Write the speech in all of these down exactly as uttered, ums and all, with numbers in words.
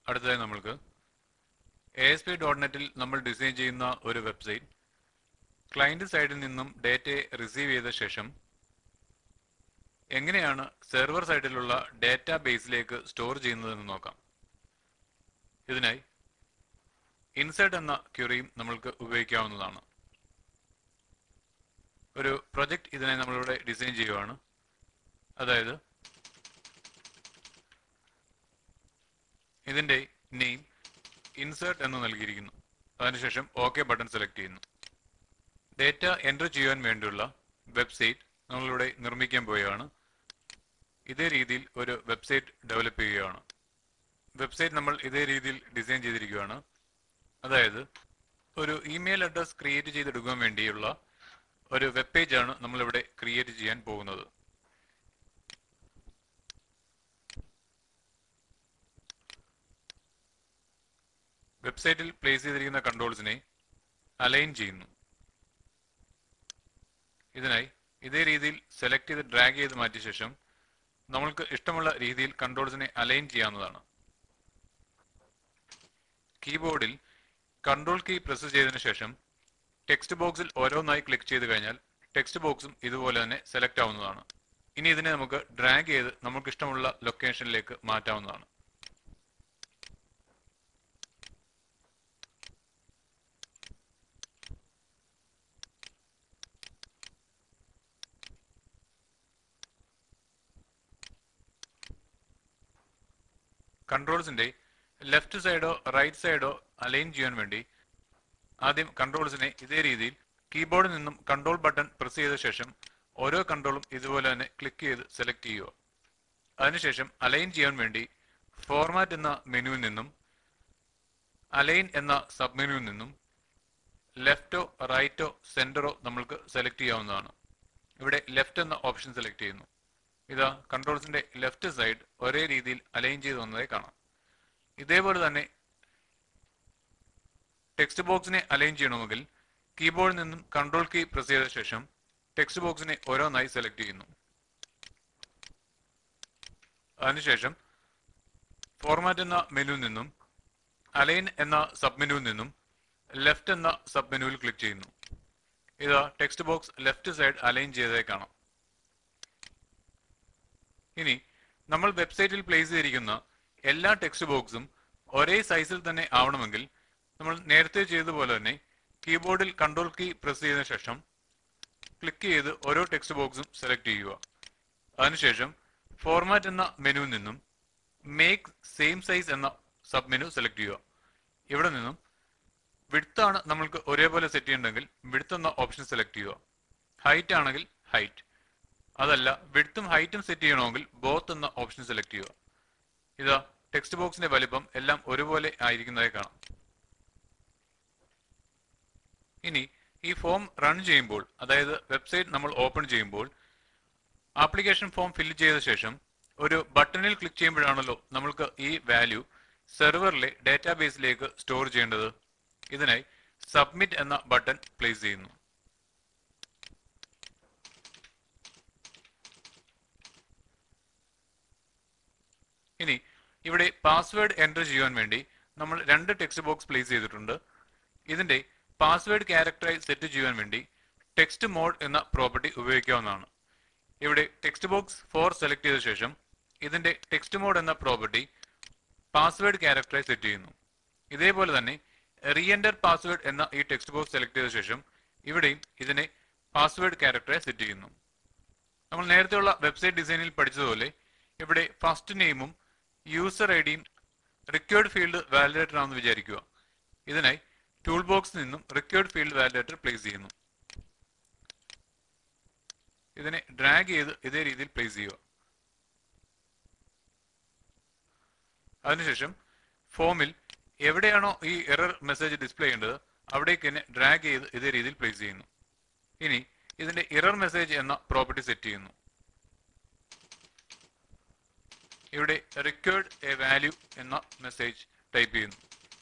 അടുത്തതായി നമ്മൾക്ക് A S P dot net ൽ നമ്മൾ ഡിസൈൻ ചെയ്യുന്ന ഒരു വെബ്സൈറ്റ് ക്ലയന്റ് സൈഡിൽ നിന്നും ഡേറ്റയെ റിസീവ് ചെയ്ത ശേഷം എങ്ങനെയാണ് സെർവർ സൈഡിലുള്ള ഡാറ്റാബേസിലേക്ക് സ്റ്റോർ ചെയ്യുന്നതെന്ന് നോക്കാം. ഇതിനായി ഇൻസേർട്ട് എന്ന ക്വറിയും നമ്മൾക്ക് ഉപയോഗിക്കാവുന്നതാണ്. ഒരു പ്രൊജക്റ്റ് ഇതിനായി നമ്മളിവിടെ ഡിസൈൻ ചെയ്യുകയാണ്. അതായത് ഇതിന്റെ നെയിം ഇൻസേർട്ട് എന്ന് നൽകിയിരിക്കുന്നു. അതിനുശേഷം ഓക്കെ ബട്ടൺ സെലക്ട് ചെയ്യുന്നു. ഡേറ്റ എൻ്റർ ചെയ്യാൻ വേണ്ടിയുള്ള വെബ്സൈറ്റ് നമ്മളിവിടെ നിർമ്മിക്കാൻ പോവുകയാണ്. ഇതേ രീതിയിൽ ഒരു വെബ്സൈറ്റ് ഡെവലപ്പ് ചെയ്യുകയാണ്. വെബ്സൈറ്റ് നമ്മൾ ഇതേ രീതിയിൽ ഡിസൈൻ ചെയ്തിരിക്കുകയാണ്. അതായത് ഒരു ഇമെയിൽ അഡ്രസ് ക്രിയേറ്റ് ചെയ്തെടുക്കാൻ വേണ്ടിയുള്ള ഒരു വെബ് പേജ് ആണ് നമ്മളിവിടെ ക്രിയേറ്റ് ചെയ്യാൻ പോകുന്നത്. വെബ്സൈറ്റിൽ പ്ലേസ് ചെയ്തിരിക്കുന്ന കൺട്രോൾസിനെ അലൈൻ ചെയ്യുന്നു. ഇതിനായി ഇതേ രീതിയിൽ സെലക്ട് ചെയ്ത് ഡ്രാഗ് ചെയ്ത് മാറ്റിയ ശേഷം നമ്മൾക്ക് ഇഷ്ടമുള്ള രീതിയിൽ കൺട്രോൾസിനെ അലൈൻ ചെയ്യാവുന്നതാണ്. കീബോർഡിൽ കൺട്രോൾ കീ പ്രസ് ചെയ്തതിനു ശേഷം ടെക്സ്റ്റ് ബോക്സിൽ ഓരോന്നായി ക്ലിക്ക് ചെയ്ത് കഴിഞ്ഞാൽ ടെക്സ്റ്റ് ബോക്സും ഇതുപോലെ തന്നെ സെലക്ട് ആവുന്നതാണ്. ഇനി ഇതിനെ നമുക്ക് ഡ്രാഗ് ചെയ്ത് നമുക്ക് ഇഷ്ടമുള്ള ലൊക്കേഷനിലേക്ക് മാറ്റാവുന്നതാണ്. കൺട്രോൾസിന്റെ ലെഫ്റ്റ് സൈഡോ റൈറ്റ് സൈഡോ അലൈൻ ചെയ്യാൻ വേണ്ടി ആദ്യം കൺട്രോൾസിനെ ഇതേ രീതിയിൽ കീബോർഡിൽ നിന്നും കൺട്രോൾ ബട്ടൺ പ്രസ് ചെയ്ത ശേഷം ഓരോ കൺട്രോളും ഇതുപോലെ തന്നെ ക്ലിക്ക് ചെയ്ത് സെലക്ട് ചെയ്യുക. അതിനുശേഷം അലൈൻ ചെയ്യാൻ വേണ്ടി ഫോർമാറ്റ് എന്ന മെനുവിൽ നിന്നും അലൈൻ എന്ന സബ് മെനുവിൽ നിന്നും ലെഫ്റ്റോ റൈറ്റോ സെന്ററോ നമ്മൾക്ക് സെലക്ട് ചെയ്യാവുന്നതാണ്. ഇവിടെ ലെഫ്റ്റ് എന്ന ഓപ്ഷൻ സെലക്ട് ചെയ്യുന്നു. ഇതാ കൺട്രോൾസിന്റെ ലെഫ്റ്റ് സൈഡ് ഒരേ രീതിയിൽ അലൈൻ ചെയ്ത് വന്നതായി കാണാം. ഇതേപോലെ തന്നെ ടെക്സ്റ്റ് ബോക്സിനെ അലൈൻ ചെയ്യണമെങ്കിൽ കീബോർഡിൽ നിന്നും കൺട്രോൾ കീ പ്രസ് ചെയ്ത ശേഷം ടെക്സ്റ്റ് ബോക്സിനെ ഓരോന്നായി സെലക്ട് ചെയ്യുന്നു. അതിനുശേഷം ഫോർമാറ്റ് എന്ന മെനുവിൽ നിന്നും അലൈൻ എന്ന സബ് മെനുവിൽ നിന്നും ലെഫ്റ്റ് എന്ന സബ് മെനുവിൽ ക്ലിക്ക് ചെയ്യുന്നു. ഇതാ text box left side align ചെയ്തതായി കാണാം. ഇനി നമ്മൾ വെബ്സൈറ്റിൽ പ്ലേസ് ചെയ്തിരിക്കുന്ന എല്ലാ ടെക്സ്റ്റ് ബോക്സും ഒരേ സൈസിൽ തന്നെ ആവണമെങ്കിൽ നമ്മൾ നേരത്തെ ചെയ്തതുപോലെ തന്നെ കീബോർഡിൽ കൺട്രോൾ കീ പ്രസ് ചെയ്ത ശേഷം ക്ലിക്ക് ചെയ്ത് ഓരോ ടെക്സ്റ്റ് ബോക്സും സെലക്ട് ചെയ്യുക. അതിനുശേഷം ഫോർമാറ്റ് എന്ന മെനുവിൽ നിന്നും മേക്ക് സെയിം സൈസ് എന്ന സബ് മെനു സെലക്ട് ചെയ്യുക. ഇവിടെ നിന്നും വിഡ്ത്ത് ആണ് നമ്മൾക്ക് ഒരേപോലെ സെറ്റ് ചെയ്യണമെങ്കിൽ വിഡ്ത്ത് എന്ന ഓപ്ഷൻ സെലക്ട് ചെയ്യുക. ഹൈറ്റ് ആണെങ്കിൽ ഹൈറ്റ്, അതല്ല വിഡ്ത്തും ഹൈറ്റും സെറ്റ് ചെയ്യണമെങ്കിൽ ബോത്ത് എന്ന ഓപ്ഷൻ സെലക്ട് ചെയ്യുക. ഇതാ ടെക്സ്റ്റ് ബോക്സിന്റെ വലിപ്പം എല്ലാം ഒരുപോലെ ആയിരിക്കുന്നതായി കാണാം. ഇനി ഈ ഫോം റൺ ചെയ്യുമ്പോൾ, അതായത് വെബ്സൈറ്റ് നമ്മൾ ഓപ്പൺ ചെയ്യുമ്പോൾ ആപ്ലിക്കേഷൻ ഫോം ഫില്ല് ചെയ്ത ശേഷം ഒരു ബട്ടണിൽ ക്ലിക്ക് ചെയ്യുമ്പോഴാണല്ലോ നമ്മൾക്ക് ഈ വാല്യൂ സെർവറിലെ ഡാറ്റാബേസിലേക്ക് സ്റ്റോർ ചെയ്യേണ്ടത്. ഇതിനായി സബ്മിറ്റ് എന്ന ബട്ടൺ പ്ലേസ് ചെയ്യുന്നു. ഇനി ഇവിടെ പാസ്വേഡ് എൻ്റർ ചെയ്യാൻ വേണ്ടി നമ്മൾ രണ്ട് ടെക്സ്റ്റ് ബോക്സ് പ്ലേസ് ചെയ്തിട്ടുണ്ട്. ഇതിന്റെ പാസ്വേഡ് ക്യാരക്ടറായി സെറ്റ് ചെയ്യാൻ വേണ്ടി ടെക്സ്റ്റ് മോഡ് എന്ന പ്രോപ്പർട്ടി ഉപയോഗിക്കാവുന്നതാണ്. ഇവിടെ ടെക്സ്റ്റ് ബോക്സ് ഫോർ സെലക്ട് ചെയ്ത ശേഷം ഇതിന്റെ ടെക്സ്റ്റ് മോഡ് എന്ന പ്രോപ്പർട്ടി പാസ്വേഡ് ക്യാരക്ടറായി സെറ്റ് ചെയ്യുന്നു. ഇതേപോലെ തന്നെ റീ എൻ്റർ പാസ്വേഡ് എന്ന ഈ ടെക്സ്റ്റ് ബോക്സ് സെലക്ട് ചെയ്ത ശേഷം ഇവിടെയും ഇതിനെ പാസ്വേഡ് ക്യാരക്ടറായി സെറ്റ് ചെയ്യുന്നു. നമ്മൾ നേരത്തെയുള്ള വെബ്സൈറ്റ് ഡിസൈനിൽ പഠിച്ചതുപോലെ ഇവിടെ ഫസ്റ്റ് നെയിമും യൂസർ ഐ ഡിയും റിക്വേർഡ് ഫീൽഡ് വാലിഡേറ്റർ ആണെന്ന് വിചാരിക്കുക. ഇതിനായി ടൂൾ ബോക്സിൽ നിന്നും റിക്വേർഡ് ഫീൽഡ് വാലിഡേറ്റർ പ്ലേസ് ചെയ്യുന്നു. ഇതിനെ ഡ്രാഗ് ചെയ്ത് ഇതേ രീതിയിൽ പ്ലേസ് ചെയ്യുക. അതിനുശേഷം ഫോമിൽ എവിടെയാണോ ഈ എറർ മെസ്സേജ് ഡിസ്പ്ലേ ചെയ്യേണ്ടത് അവിടേക്ക് തന്നെ ഡ്രാഗ് ചെയ്ത് ഇതേ രീതിയിൽ പ്ലേസ് ചെയ്യുന്നു. ഇനി ഇതിന്റെ എറർ മെസ്സേജ് എന്ന പ്രോപ്പർട്ടി സെറ്റ് ചെയ്യുന്നു. ഇവിടെ റിക്വേർഡ് എ വാല്യൂ എന്ന മെസ്സേജ് ടൈപ്പ് ചെയ്യുന്നു.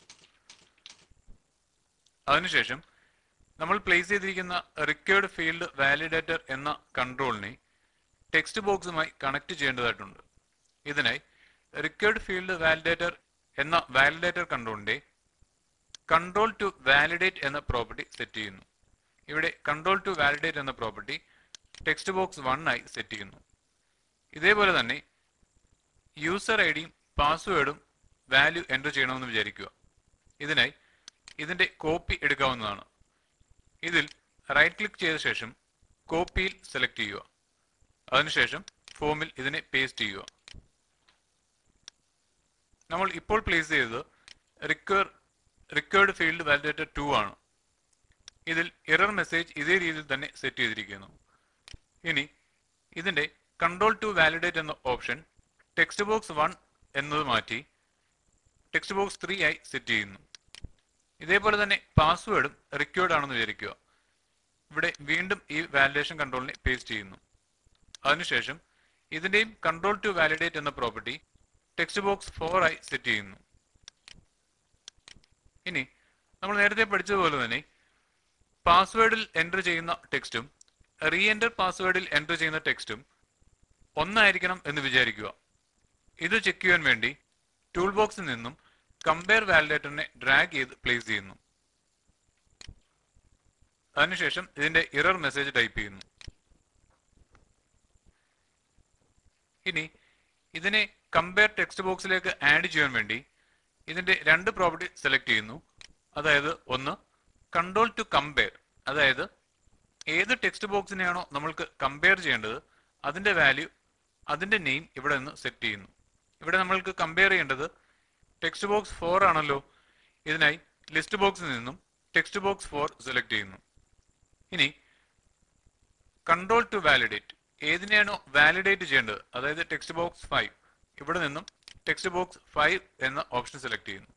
അതിനുശേഷം നമ്മൾ പ്ലേസ് ചെയ്തിരിക്കുന്ന റിക്വേർഡ് ഫീൽഡ് വാലിഡേറ്റർ എന്ന കൺട്രോളിനെ ടെക്സ്റ്റ് ബോക്സുമായി കണക്ട് ചെയ്യേണ്ടതായിട്ടുണ്ട്. ഇതിനായി റിക്വേർഡ് ഫീൽഡ് വാലിഡേറ്റർ എന്ന വാലിഡേറ്റർ കൺട്രോളിന്റെ കൺട്രോൾ ടു വാലിഡേറ്റ് എന്ന പ്രോപ്പർട്ടി സെറ്റ് ചെയ്യുന്നു. ഇവിടെ കൺട്രോൾ ടു വാലിഡേറ്റ് എന്ന പ്രോപ്പർട്ടി ടെക്സ്റ്റ് ബോക്സ് വൺ ആയി സെറ്റ് ചെയ്യുന്നു. ഇതേപോലെ തന്നെ യൂസർ ഐ ഡിയും പാസ്വേഡും വാല്യൂ എൻ്റർ ചെയ്യണമെന്ന് വിചാരിക്കുക. ഇതിനായി ഇതിന്റെ കോപ്പി എടുക്കാവുന്നതാണ്. ഇതിൽ റൈറ്റ് ക്ലിക്ക് ചെയ്ത ശേഷം കോപ്പിയിൽ സെലക്ട് ചെയ്യുക. അതിനുശേഷം ഫോമിൽ ഇതിനെ പേസ്റ്റ് ചെയ്യുക. നമ്മൾ ഇപ്പോൾ പ്ലേസ് ചെയ്തത് require required field validator two ആണ്. ഇതിൽ എറർ മെസ്സേജ് ഇതേ രീതിയിൽ തന്നെ സെറ്റ് ചെയ്തിരിക്കുന്നു. ഇനി ഇതിന്റെ കൺട്രോൾ ടു വാലിഡേറ്റ് എന്ന ഓപ്ഷൻ ടെക്സ്റ്റ് ബോക്സ് വൺ എന്നത് മാറ്റി ടെക്സ്റ്റ് ബോക്സ് ത്രീ ആയി സെറ്റ് ചെയ്യുന്നു. ഇതേപോലെ തന്നെ പാസ്വേഡും റിക്വയർഡ് ആണെന്ന് വിചാരിക്കുക. ഇവിടെ വീണ്ടും ഈ വാലിഡേഷൻ കൺട്രോളിനെ പേസ്റ്റ് ചെയ്യുന്നു. അതിനുശേഷം ഇതിന്റെയും കൺട്രോൾ ടു വാലിഡേറ്റ് എന്ന പ്രോപ്പർട്ടി ടെക്സ്റ്റ് ബോക്സ് ഫോർ ആയി സെറ്റ് ചെയ്യുന്നു. ഇനി നമ്മൾ നേരത്തെ പഠിച്ചതുപോലെ തന്നെ പാസ്വേഡിൽ എൻ്റർ ചെയ്യുന്ന ടെക്സ്റ്റും റീ എൻ്റർ പാസ്വേഡിൽ എൻ്റർ ചെയ്യുന്ന ടെക്സ്റ്റും ഒന്നായിരിക്കണം എന്ന് വിചാരിക്കുക. ഇത് ചെക്ക് ചെയ്യാൻ വേണ്ടി ടൂൾ ബോക്സിൽ നിന്നും കമ്പയർ വാലിഡേറ്ററിനെ ഡ്രാഗ് ചെയ്ത് പ്ലേസ് ചെയ്യുന്നു. അതിനുശേഷം ഇതിന്റെ എറർ മെസ്സേജ് ടൈപ്പ് ചെയ്യുന്നു. ഇനി ഇതിനെ കമ്പയർ ടെക്സ്റ്റ് ബോക്സിലേക്ക് ആഡ് ചെയ്യാൻ വേണ്ടി ഇതിന്റെ രണ്ട് പ്രോപ്പർട്ടി സെലക്ട് ചെയ്യുന്നു. അതായത് ഒന്ന് കൺട്രോൾ ടു കമ്പയർ, അതായത് ഏത് ടെക്സ്റ്റ് ബോക്സിനെയാണോ നമ്മൾക്ക് കമ്പയർ ചെയ്യേണ്ടത് അതിന്റെ വാല്യൂ അതിന്റെ നെയിം ഇവിടെ നിന്ന് സെറ്റ് ചെയ്യുന്നു. ഇവിടെ നമ്മൾക്ക് കമ്പയർ ചെയ്യേണ്ടത് ടെക്സ്റ്റ് ബോക്സ് ഫോർ ആണല്ലോ. ഇതിനായി ലിസ്റ്റ് ബോക്സിൽ നിന്നും ടെക്സ്റ്റ് ബോക്സ് ഫോർ സെലക്ട് ചെയ്യുന്നു. ഇനി കൺട്രോൾ ടു വാലിഡേറ്റ്, ഏതിനെയാണോ വാലിഡേറ്റ് ചെയ്യേണ്ടത്, അതായത് ടെക്സ്റ്റ് ബോക്സ് ഫൈവ്, ഇവിടെ നിന്നും ടെക്സ്റ്റ് ബോക്സ് ഫൈവ് എന്ന ഓപ്ഷൻ സെലക്ട് ചെയ്യുന്നു.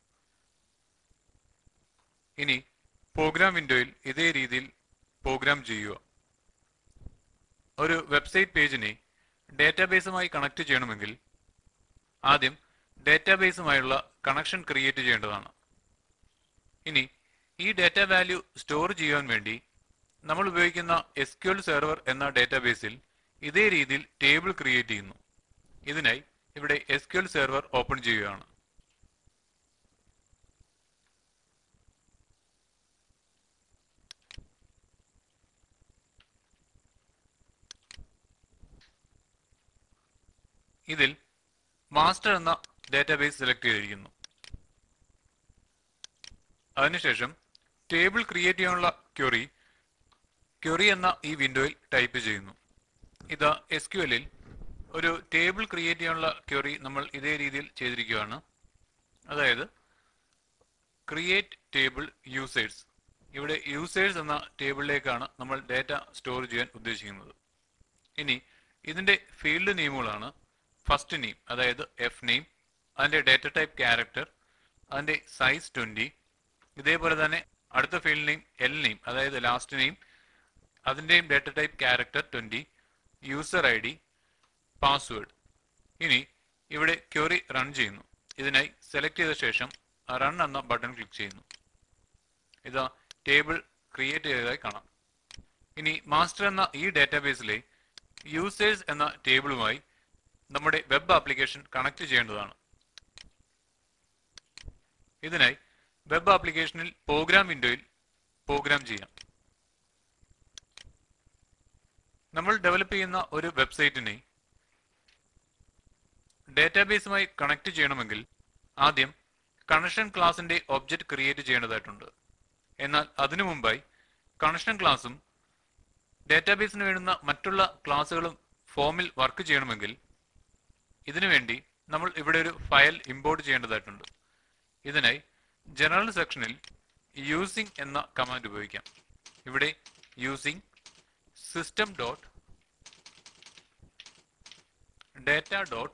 ഇനി പ്രോഗ്രാം വിൻഡോയിൽ ഇതേ രീതിയിൽ പ്രോഗ്രാം ചെയ്യുക. ഒരു വെബ്സൈറ്റ് പേജിനെ ഡേറ്റാബേസുമായി കണക്ട് ചെയ്യണമെങ്കിൽ ആദ്യം ഡേറ്റാബേസുമായുള്ള കണക്ഷൻ ക്രിയേറ്റ് ചെയ്യേണ്ടതാണ്. ഇനി ഈ ഡേറ്റ വാല്യൂ സ്റ്റോർ ചെയ്യാൻ വേണ്ടി നമ്മൾ ഉപയോഗിക്കുന്ന എസ് ക്യു എൽ സെർവർ എന്ന ഡേറ്റാബേസിൽ ഇതേ രീതിയിൽ ടേബിൾ ക്രിയേറ്റ് ചെയ്യുന്നു. ഇതിനായി ഇവിടെ S Q L server open ചെയ്യുകയാണ്. ഇതിൽ മാസ്റ്റർ എന്ന ഡേറ്റാബേസ് സെലക്ട് ചെയ്തിരിക്കുന്നു. അതിനുശേഷം ടേബിൾ ക്രിയേറ്റ് ചെയ്യാനുള്ള ക്വറി ക്വറി എന്ന ഈ വിൻഡോയിൽ ടൈപ്പ് ചെയ്യുന്നു. ഇത് എസ് ക്യു എല്ലിൽ ഒരു ടേബിൾ ക്രിയേറ്റ് ചെയ്യാനുള്ള ക്വറി നമ്മൾ ഇതേ രീതിയിൽ ചെയ്തിരിക്കുകയാണ്. അതായത് ക്രിയേറ്റ് ടേബിൾ യൂസേഴ്സ്, ഇവിടെ യൂസേഴ്സ് എന്ന ടേബിളിലേക്കാണ് നമ്മൾ ഡേറ്റ സ്റ്റോർ ചെയ്യാൻ ഉദ്ദേശിക്കുന്നത്. ഇനി ഇതിന്റെ ഫീൽഡ് നെയിമുകളാണ് ഫസ്റ്റ് നെയിം, അതായത് എഫ് നെയിം, അതിന്റെ ഡേറ്റ ടൈപ്പ് ക്യാരക്ടർ, അതിന്റെ സൈസ് ട്വന്റി. ഇതേപോലെ തന്നെ അടുത്ത ഫീൽഡ് നെയിം എൽ നെയിം, അതായത് ലാസ്റ്റ് നെയിം, അതിന്റെയും data type character twenty, user I D, password. ഇനി ഇവിടെ ക്വറി റൺ ചെയ്യുന്നു. ഇതിനായി സെലക്ട് ചെയ്ത ശേഷം റൺ എന്ന ബട്ടൺ ക്ലിക്ക് ചെയ്യുന്നു. ഇത് ടേബിൾ ക്രിയേറ്റ് ചെയ്തതായി കാണാം. ഇനി മാസ്റ്റർ എന്ന ഈ ഡേറ്റാബേസിലെ യൂസേഴ്സ് എന്ന ടേബിളുമായി നമ്മുടെ വെബ് ആപ്ലിക്കേഷൻ കണക്ട് ചെയ്യേണ്ടതാണ്. ഇതിനായി വെബ് ആപ്ലിക്കേഷനിൽ പ്രോഗ്രാം വിൻഡോയിൽ പ്രോഗ്രാം ചെയ്യാം. നമ്മൾ ഡെവലപ്പ് ചെയ്യുന്ന ഒരു വെബ്സൈറ്റിനെ ഡേറ്റാബേസുമായി കണക്ട് ചെയ്യണമെങ്കിൽ ആദ്യം കണക്ഷൻ ക്ലാസിന്റെ ഒബ്ജക്റ്റ് ക്രിയേറ്റ് ചെയ്യേണ്ടതായിട്ടുണ്ട്. എന്നാൽ അതിനു മുമ്പായി കണക്ഷൻ ക്ലാസും ഡേറ്റാബേസിന് വേണ്ടുന്ന മറ്റുള്ള ക്ലാസുകളും ഫോമിൽ വർക്ക് ചെയ്യണമെങ്കിൽ ഇതിനുവേണ്ടി നമ്മൾ ഇവിടെ ഒരു ഫയൽ ഇമ്പോർട്ട് ചെയ്യേണ്ടതായിട്ടുണ്ട്. ഇതിനായി ജനറൽ സെക്ഷനിൽ യൂസിംഗ് എന്ന കമാൻഡ് ഉപയോഗിക്കാം. ഇവിടെ using system dot data dot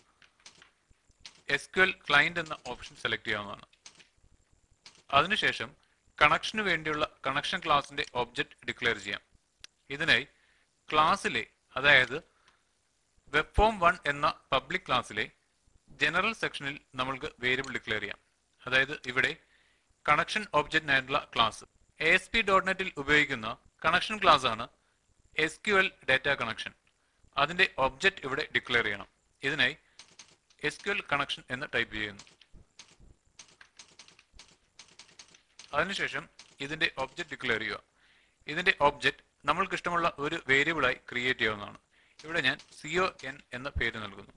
S Q L client എന്ന ഓപ്ഷൻ സെലക്ട് ചെയ്യാവുന്നതാണ്. അതിനുശേഷം കണക്ഷന് വേണ്ടിയുള്ള കണക്ഷൻ ക്ലാസിന്റെ ഒബ്ജക്റ്റ് ഡിക്ലെയർ ചെയ്യാം. ഇതിനായി ക്ലാസ്സിലെ, അതായത് വെബ് ഫോം വൺ എന്ന പബ്ലിക് ക്ലാസ്സിലെ ജനറൽ സെക്ഷനിൽ നമ്മൾക്ക് വേരിയബിൾ ഡിക്ലെയർ ചെയ്യാം. അതായത് ഇവിടെ കണക്ഷൻ ഒബ്ജക്റ്റിനായിട്ടുള്ള class A S P dot നെറ്റിൽ ഉപയോഗിക്കുന്ന കണക്ഷൻ ക്ലാസ് ആണ് S Q L data connection. അതിന്റെ ഒബ്ജക്റ്റ് ഇവിടെ ഡിക്ലെയർ ചെയ്യണം. ഇതിനായി എസ് ക്യു എൽ കണക്ഷൻ എന്ന് ടൈപ്പ് ചെയ്യുന്നു. അതിനുശേഷം ഇതിന്റെ ഒബ്ജക്റ്റ് ഡിക്ലെയർ ചെയ്യുക. ഇതിന്റെ ഒബ്ജക്റ്റ് നമ്മൾക്ക് ഇഷ്ടമുള്ള ഒരു വേരിയബിളായി ക്രിയേറ്റ് ചെയ്യാവുന്നതാണ്. ഇവിടെ ഞാൻ സിഒ എൻ എന്ന പേര് നൽകുന്നു.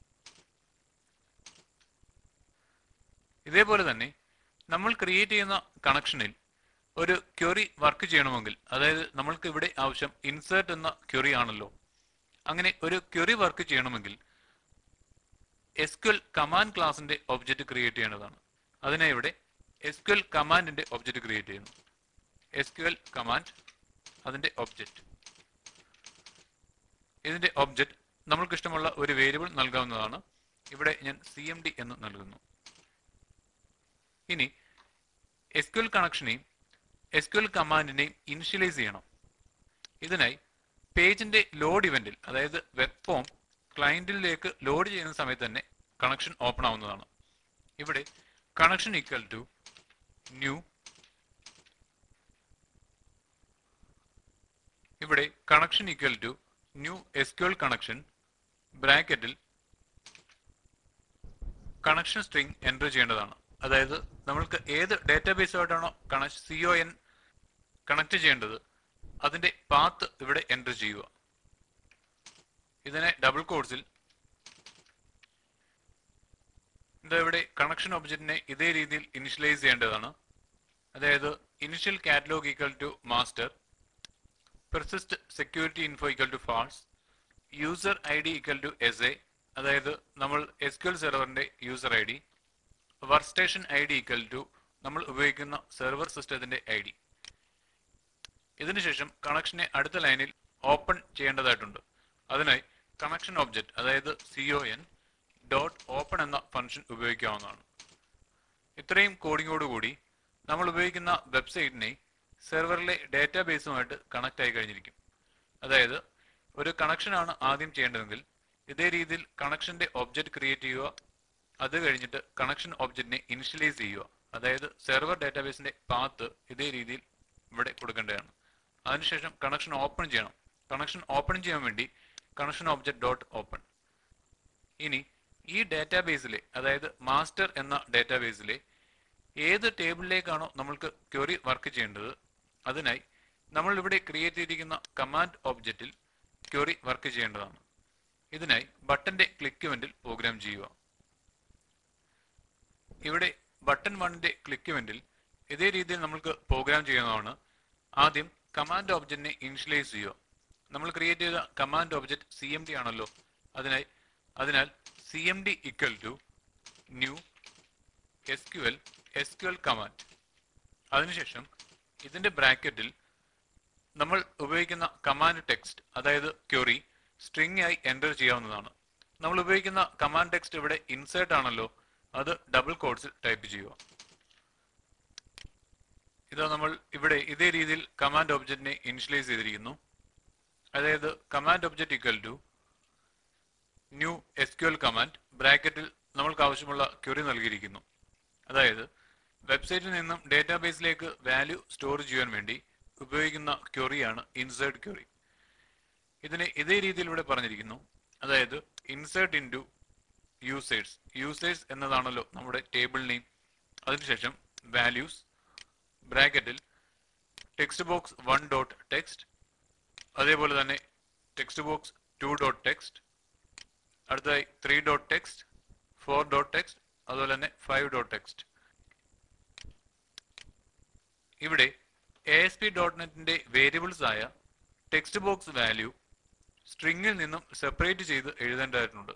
ഇതേപോലെ തന്നെ നമ്മൾ ക്രിയേറ്റ് ചെയ്യുന്ന കണക്ഷനിൽ ഒരു ക്വറി വർക്ക് ചെയ്യണമെങ്കിൽ, അതായത് നമ്മൾക്ക് ഇവിടെ ആവശ്യം ഇൻസേർട്ട് എന്ന ക്വറി ആണല്ലോ, അങ്ങനെ ഒരു ക്വറി വർക്ക് ചെയ്യണമെങ്കിൽ എസ് ക്യു എൽ കമാൻഡ് ക്ലാസിന്റെ ഒബ്ജക്റ്റ് ക്രിയേറ്റ് ചെയ്യേണ്ടതാണ്. അതിനായി ഇവിടെ എസ് ക്യു എൽ കമാൻഡിന്റെ ഒബ്ജക്റ്റ് ക്രിയേറ്റ് ചെയ്യുന്നു. എസ് ക്യു എൽ കമാൻഡ്, അതിന്റെ ഒബ്ജക്റ്റ്. ഇതിന്റെ ഒബ്ജക്റ്റ് നമ്മൾക്ക് ഇഷ്ടമുള്ള ഒരു വേരിയബിൾ നൽകാവുന്നതാണ്. ഇവിടെ ഞാൻ സി എം ഡി എന്ന് നൽകുന്നു. ഇനി എസ് ക്യു എൽ കണക്ഷനെയും എസ് ക്യു എൽ കമാൻഡിനെയും ഇനിഷ്യലൈസ് ചെയ്യണം. ഇതിനായി പേജിന്റെ ലോഡ് ഇവന്റിൽ, അതായത് വെബ് ഫോം ക്ലയന്റിലേക്ക് ലോഡ് ചെയ്യുന്ന സമയത്ത് തന്നെ കണക്ഷൻ ഓപ്പൺ ആവുന്നതാണ്. ഇവിടെ കണക്ഷൻ ഈക്വൽ ടു ന്യൂ, ഇവിടെ connection equal to new S Q L connection, ബ്രാക്കറ്റിൽ കണക്ഷൻ സ്ട്രിംഗ് എൻ്റർ ചെയ്യേണ്ടതാണ്. അതായത് നമ്മൾക്ക് ഏത് ഡേറ്റാബേസുമായിട്ടാണോ കണക്ഷൻ സിഒ എൻ കണക്ട് ചെയ്യേണ്ടത് അതിന്റെ പാത്ത് ഇവിടെ എൻ്റർ ചെയ്യുക. ഇതിനെ ഡബിൾ കോഡ്സിൽ എന്താ ഇവിടെ കണക്ഷൻ ഒബ്ജക്റ്റിനെ ഇതേ രീതിയിൽ ഇനിഷ്യലൈസ് ചെയ്യേണ്ടതാണ്. അതായത് initial catalog equal to master, persist security info equal to false, user I D equal to S A, അതായത് നമ്മൾ എസ് ക്യു എൽ സെർവറിന്റെ user I D, work station I D equal to നമ്മൾ ഉപയോഗിക്കുന്ന server സിസ്റ്റത്തിന്റെ I D. ഇതിനുശേഷം കണക്ഷനെ അടുത്ത ലൈനിൽ open ചെയ്യേണ്ടതായിട്ടുണ്ട്. അതിനായി കണക്ഷൻ ഒബ്ജക്റ്റ്, അതായത് സിഒ എൻ ഡോട്ട് ഓപ്പൺ എന്ന ഫംഗ്ഷൻ ഉപയോഗിക്കാവുന്നതാണ്. ഇത്രയും കോഡിങ്ങോടുകൂടി നമ്മൾ ഉപയോഗിക്കുന്ന വെബ്സൈറ്റിനെ സെർവറിലെ ഡേറ്റാബേസുമായിട്ട് കണക്ട് ആയി കഴിഞ്ഞിരിക്കും. അതായത് ഒരു കണക്ഷനാണ് ആദ്യം ചെയ്യേണ്ടതെങ്കിൽ ഇതേ രീതിയിൽ കണക്ഷന്റെ ഒബ്ജക്റ്റ് ക്രിയേറ്റ് ചെയ്യുക. അത് കഴിഞ്ഞിട്ട് കണക്ഷൻ ഒബ്ജക്റ്റിനെ ഇനിഷ്യലൈസ് ചെയ്യുക. അതായത് സെർവർ ഡേറ്റാബേസിന്റെ പാത്ത് ഇതേ രീതിയിൽ ഇവിടെ കൊടുക്കേണ്ടതാണ്. അതിനുശേഷം കണക്ഷൻ ഓപ്പൺ ചെയ്യണം. കണക്ഷൻ ഓപ്പൺ ചെയ്യാൻ വേണ്ടി കണക്ഷൻ ഒബ്ജക്റ്റ് ഡോട്ട് ഓപ്പൺ. ഇനി ഈ ഡേറ്റാബേസിലെ, അതായത് മാസ്റ്റർ എന്ന ഡേറ്റാബേസിലെ ഏത് ടേബിളിലേക്കാണോ നമ്മൾക്ക് ക്വറി വർക്ക് ചെയ്യേണ്ടത് അതിനായി നമ്മൾ ഇവിടെ ക്രിയേറ്റ് ചെയ്തിരിക്കുന്ന കമാൻഡ് ഒബ്ജക്റ്റിൽ ക്വറി വർക്ക് ചെയ്യേണ്ടതാണ്. ഇതിനായി ബട്ടന്റെ ക്ലിക്ക് ഇവന്റിൽ പ്രോഗ്രാം ചെയ്യുക. ഇവിടെ ബട്ടൺ വണ്ണിന്റെ ക്ലിക്ക് ഇവന്റിൽ ഇതേ രീതിയിൽ നമ്മൾക്ക് പ്രോഗ്രാം ചെയ്യുന്നതാണ്. ആദ്യം കമാൻഡ് ഒബ്ജക്റ്റിനെ ഇനിഷ്യലൈസ് ചെയ്യുക. നമ്മൾ ക്രിയേറ്റ് ചെയ്ത command object C M D ആണല്ലോ. അതിനായി അതിനാൽ C M D equal to new S Q L S Q L command. അതിനുശേഷം ഇതിന്റെ ബ്രാക്കറ്റിൽ നമ്മൾ ഉപയോഗിക്കുന്ന കമാൻഡ് ടെക്സ്റ്റ്, അതായത് ക്വറി സ്ട്രിംഗ് ആയി എൻ്റർ ചെയ്യാവുന്നതാണ്. നമ്മൾ ഉപയോഗിക്കുന്ന കമാൻഡ് ടെക്സ്റ്റ് ഇവിടെ ഇൻസേർട്ട് ആണല്ലോ, അത് ഡബിൾ കോഡ്സിൽ ടൈപ്പ് ചെയ്യുക. ഇതാ നമ്മൾ ഇവിടെ ഇതേ രീതിയിൽ കമാൻഡ് ഒബ്ജക്റ്റിനെ ഇനിഷ്യലൈസ് ചെയ്തിരിക്കുന്നു. അതായത് command object equal to new S Q L command, ബ്രാക്കറ്റിൽ നമ്മൾക്ക് ആവശ്യമുള്ള ക്വറി നൽകിയിരിക്കുന്നു. അതായത് വെബ്സൈറ്റിൽ നിന്നും ഡേറ്റാബേസിലേക്ക് വാല്യൂ സ്റ്റോർ ചെയ്യാൻ വേണ്ടി ഉപയോഗിക്കുന്ന ക്വറിയാണ് ഇൻസേർട്ട് ക്വറി. ഇതിനെ ഇതേ രീതിയിൽ ഇവിടെ പറഞ്ഞിരിക്കുന്നു. അതായത് insert into users, users എന്നതാണല്ലോ നമ്മുടെ ടേബിൾ നെയിം. അതിനുശേഷം വാല്യൂസ്, ബ്രാക്കറ്റിൽ text box one dot text, അതേപോലെ തന്നെ text box two dot text, അടുത്തതായി three dot text, four dot text, അതുപോലെ തന്നെ ഫൈവ് ഡോട്ട് ടെക്സ്റ്റ്. ഇവിടെ എ എസ് പി ഡോട്ട് നെറ്റിന്റെ വേരിയബിൾസ് ആയ ടെക്സ്റ്റ് ബോക്സ് വാല്യൂ സ്ട്രിങ്ങിൽ നിന്നും സെപ്പറേറ്റ് ചെയ്ത് എഴുതേണ്ടതായിട്ടുണ്ട്.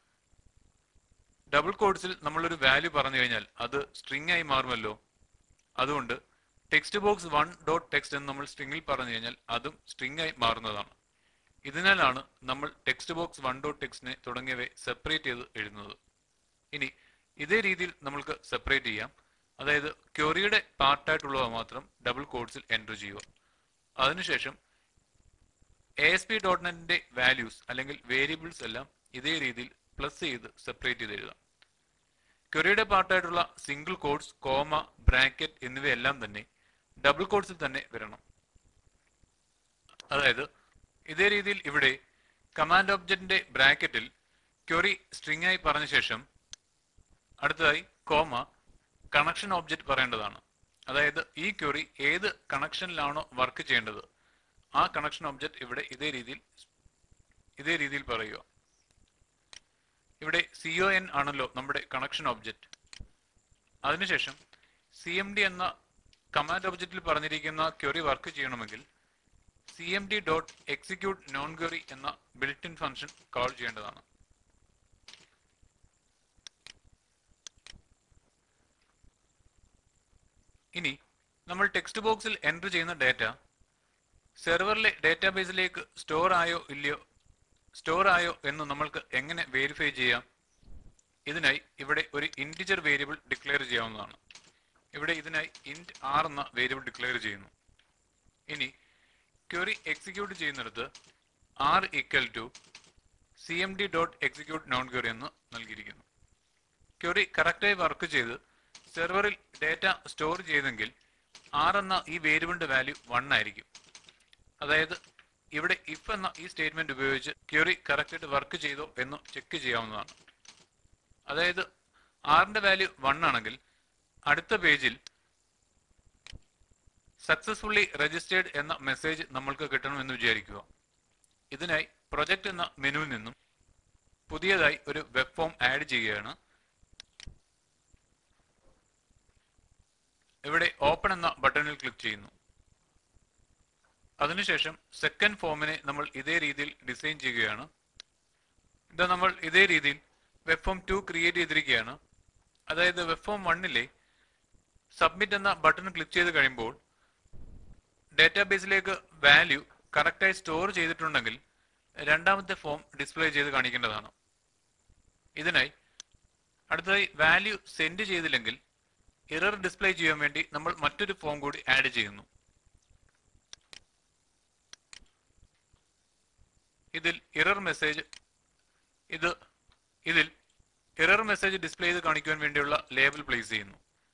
ഡബിൾ കോഡ്സിൽ നമ്മളൊരു വാല്യൂ പറഞ്ഞു കഴിഞ്ഞാൽ അത് സ്ട്രിംഗ് ആയി മാറുമല്ലോ. അതുകൊണ്ട് text box one dot text എന്ന് നമ്മൾ സ്ട്രിംഗിൽ പറഞ്ഞു കഴിഞ്ഞാൽ അതും സ്ട്രിംഗ് ആയി മാറുന്നതാണ്. ഇതിനാലാണ് നമ്മൾ ടെക്സ്റ്റ് ബോക്സ് വൺ ഡോട്ട് ടെക്സ്റ്റിനെ തുടങ്ങിയവയെ സെപ്പറേറ്റ് ചെയ്ത് എഴുതുന്നത്. ഇനി ഇതേ രീതിയിൽ നമ്മൾക്ക് സെപ്പറേറ്റ് ചെയ്യാം. അതായത് ക്വറിയുടെ പാർട്ടായിട്ടുള്ളവ മാത്രം ഡബിൾ കോഡ്സിൽ എൻ്റർ ചെയ്യുക. അതിനുശേഷം എ എസ് പി ഡോട്ട് നെറ്റിന്റെ വാല്യൂസ് അല്ലെങ്കിൽ വേരിയബിൾസ് എല്ലാം ഇതേ രീതിയിൽ പ്ലസ് ചെയ്ത് സെപ്പറേറ്റ് ചെയ്ത് എഴുതാം. ക്വറിയുടെ പാർട്ടായിട്ടുള്ള സിംഗിൾ കോഡ്സ്, കോമ, ബ്രാക്കറ്റ് എന്നിവയെല്ലാം തന്നെ ഡബിൾ കോഡ്സിൽ തന്നെ വരണം. അതായത് ഇതേ രീതിയിൽ ഇവിടെ കമാൻഡ് ഒബ്ജക്റ്റിന്റെ ബ്രാക്കറ്റിൽ ക്വറി സ്ട്രിംഗ് ആയി പറഞ്ഞ ശേഷം അടുത്തതായി കോമ കണക്ഷൻ ഒബ്ജക്റ്റ് പറയേണ്ടതാണ്. അതായത് ഈ ക്വറി ഏത് കണക്ഷനിലാണോ വർക്ക് ചെയ്യേണ്ടത് ആ കണക്ഷൻ ഒബ്ജക്റ്റ് ഇവിടെ ഇതേ രീതിയിൽ ഇതേ രീതിയിൽ പറയുക. ഇവിടെ സി ഒ എൻ ആണല്ലോ നമ്മുടെ കണക്ഷൻ ഒബ്ജക്റ്റ്. അതിനുശേഷം സി എം ഡി എന്ന കമാൻഡ് ഒബ്ജക്റ്റിൽ പറഞ്ഞിരിക്കുന്ന ക്വറി വർക്ക് ചെയ്യണമെങ്കിൽ C M D dot execute non query എന്ന ബിൽറ്റ് ഇൻ ഫംഗ്ഷൻ കോൾ ചെയ്യേണ്ടതാണ്. ഇനി നമ്മൾ ടെക്സ്റ്റ് ബോക്സിൽ എൻ്റർ ചെയ്യുന്ന ഡാറ്റ സെർവറിലെ ഡാറ്റാബേസിലേക്ക് സ്റ്റോർ ആയോ ഇല്ലയോ സ്റ്റോർ ആയോ എന്ന് നമ്മൾക്ക് എങ്ങനെ വെരിഫൈ ചെയ്യാം? ഇതിനായി ഇവിടെ ഒരു ഇൻറ്റിജർ വേരിയബിൾ ഡിക്ലെയർ ചെയ്യാവുന്നതാണ്. ഇവിടെ ഇതിനായി ഇന്റ് ആർ എന്ന വേരിയബിൾ ഡിക്ലെയർ ചെയ്യുന്നു. ഇനി ക്വറി എക്സിക്യൂട്ട് ചെയ്യുന്നിടത്ത് R equal to C M D dot execute non query എന്ന് നൽകിയിരിക്കുന്നു. ക്വറി കറക്റ്റായി വർക്ക് ചെയ്ത് സെർവറിൽ ഡാറ്റ സ്റ്റോർ ചെയ്തെങ്കിൽ ആർ എന്ന ഈ വേരിയബിളിന്റെ വാല്യൂ വൺ ആയിരിക്കും. അതായത് ഇവിടെ ഇഫ് എന്ന ഈ സ്റ്റേറ്റ്മെന്റ് ഉപയോഗിച്ച് ക്വറി കറക്റ്റായിട്ട് വർക്ക് ചെയ്തോ എന്ന് ചെക്ക് ചെയ്യാവുന്നതാണ്. അതായത് ആറിന്റെ വാല്യൂ വൺ ആണെങ്കിൽ അടുത്ത പേജിൽ സക്സസ്ഫുള്ളി രജിസ്റ്റേർഡ് എന്ന മെസ്സേജ് നമ്മൾക്ക് കിട്ടണമെന്ന് വിചാരിക്കുക. ഇതിനായി പ്രൊജക്ട് എന്ന മെനുവിൽ നിന്നും പുതിയതായി ഒരു വെബ് ഫോം ആഡ് ചെയ്യുകയാണ്. ഇവിടെ ഓപ്പൺ എന്ന ബട്ടണിൽ ക്ലിക്ക് ചെയ്യുന്നു. അതിനുശേഷം സെക്കൻഡ് ഫോമിനെ നമ്മൾ ഇതേ രീതിയിൽ ഡിസൈൻ ചെയ്യുകയാണ്. ഇത് നമ്മൾ ഇതേ രീതിയിൽ വെബ് ഫോം ടു ക്രിയേറ്റ് ചെയ്തിരിക്കുകയാണ്. അതായത് വെബ് ഫോം വണ്ണിലെ സബ്മിറ്റ് എന്ന ബട്ടൺ ക്ലിക്ക് ചെയ്ത് കഴിയുമ്പോൾ ഡാറ്റാബേസിലേക്ക് വാല്യൂ കറക്റ്റായി സ്റ്റോർ ചെയ്തിട്ടുണ്ടെങ്കിൽ രണ്ടാമത്തെ ഫോം ഡിസ്പ്ലേ ചെയ്ത് കാണിക്കേണ്ടതാണ്. ഇതിനായി അടുത്തതായി വാല്യൂ സെൻഡ് ചെയ്തില്ലെങ്കിൽ എറർ ഡിസ്പ്ലേ ചെയ്യാൻ വേണ്ടി നമ്മൾ മറ്റൊരു ഫോം കൂടി ആഡ് ചെയ്യുന്നു. ഇതിൽ എറർ മെസ്സേജ് ഇത് ഇതിൽ എറർ മെസ്സേജ് ഡിസ്പ്ലേ ചെയ്ത് കാണിക്കുവാൻ വേണ്ടിയുള്ള ലേബൽ പ്ലേസ് ചെയ്യുന്നു.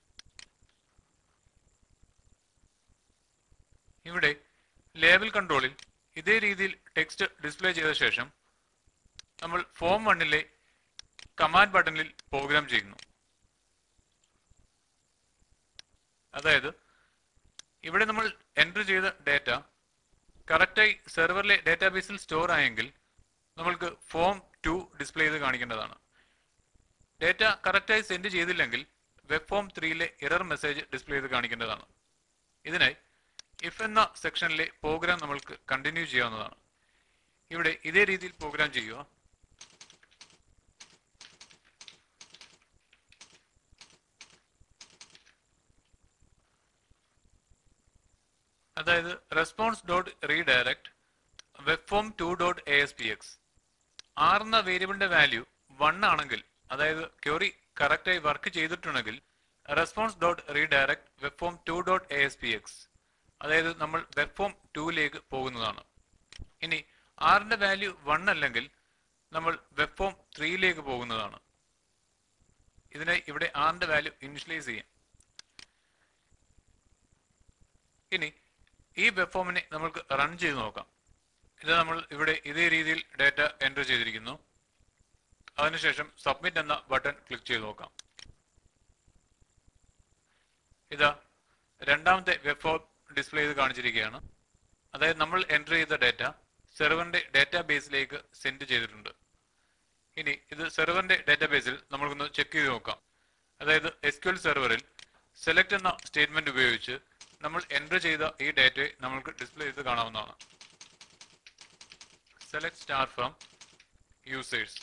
ഇവിടെ ലേബൽ കൺട്രോളിൽ ഇതേ രീതിയിൽ ടെക്സ്റ്റ് ഡിസ്പ്ലേ ചെയ്ത ശേഷം നമ്മൾ ഫോം വണ്ണിലെ കമാൻഡ് ബട്ടണിൽ പ്രോഗ്രാം ചെയ്യുന്നു. അതായത് ഇവിടെ നമ്മൾ എൻ്റർ ചെയ്ത ഡാറ്റ കറക്റ്റായി സെർവറിലെ ഡാറ്റാബേസിൽ സ്റ്റോർ ആയെങ്കിൽ നമ്മൾക്ക് ഫോം ടു ഡിസ്പ്ലേ ചെയ്ത് കാണിക്കേണ്ടതാണ്. ഡാറ്റ കറക്റ്റായി സെൻഡ് ചെയ്തില്ലെങ്കിൽ വെബ് ഫോം ത്രീയിലെ എറർ മെസ്സേജ് ഡിസ്പ്ലേ ചെയ്ത് കാണിക്കേണ്ടതാണ്. ഇതിനായി ഇഫ് എന്ന സെക്ഷനിലെ പ്രോഗ്രാം നമ്മൾക്ക് കണ്ടിന്യൂ ചെയ്യാവുന്നതാണ്. ഇവിടെ ഇതേ രീതിയിൽ പ്രോഗ്രാം ചെയ്യുക. അതായത് response dot redirect web form two dot A S P X. R എന്ന വേരിയബിളിന്റെ വാല്യൂ വൺ ആണെങ്കിൽ, അതായത് ക്വറി കറക്റ്റായി വർക്ക് ചെയ്തിട്ടുണ്ടെങ്കിൽ response dot redirect web form two dot A S P X, അതായത് നമ്മൾ വെബ് ഫോം ടൂയിലേക്ക് പോകുന്നതാണ്. ഇനി ആറിന്റെ വാല്യൂ വൺ അല്ലെങ്കിൽ നമ്മൾ വെബ് ഫോം ത്രീയിലേക്ക് പോകുന്നതാണ്. ഇതിനായി ഇവിടെ ആറിന്റെ വാല്യൂ ഇനിഷ്യലൈസ് ചെയ്യാം. ഇനി ഈ വെബ് ഫോമിനെ നമുക്ക് റൺ ചെയ്ത് നോക്കാം. ഇത് നമ്മൾ ഇവിടെ ഇതേ രീതിയിൽ ഡാറ്റ എൻ്റർ ചെയ്തിരിക്കുന്നു. അതിനുശേഷം സബ്മിറ്റ് എന്ന ബട്ടൺ ക്ലിക്ക് ചെയ്ത് നോക്കാം. ഇതാ രണ്ടാമത്തെ വെബ് ഫോം ഡിസ്പ്ലേ ചെയ്ത് കാണിച്ചിരിക്കുകയാണ്. അതായത് നമ്മൾ എൻ്റർ ചെയ്ത ഡാറ്റ സെർവറിന്റെ ഡാറ്റാബേസിലേക്ക് സെൻഡ് ചെയ്തിട്ടുണ്ട്. ഇനി ഇത് സെർവറിന്റെ ഡാറ്റാബേസിൽ നമുക്കൊന്ന് ചെക്ക് ചെയ്ത് നോക്കാം. അതായത് എസ് ക്യു എൽ സെർവറിൽ സെലക്ട് എന്ന സ്റ്റേറ്റ്മെന്റ് ഉപയോഗിച്ച് നമ്മൾ എൻ്റർ ചെയ്ത ഈ ഡാറ്റയെ നമ്മൾക്ക് ഡിസ്പ്ലേ ചെയ്ത് കാണാവുന്നതാണ്. Select star from users.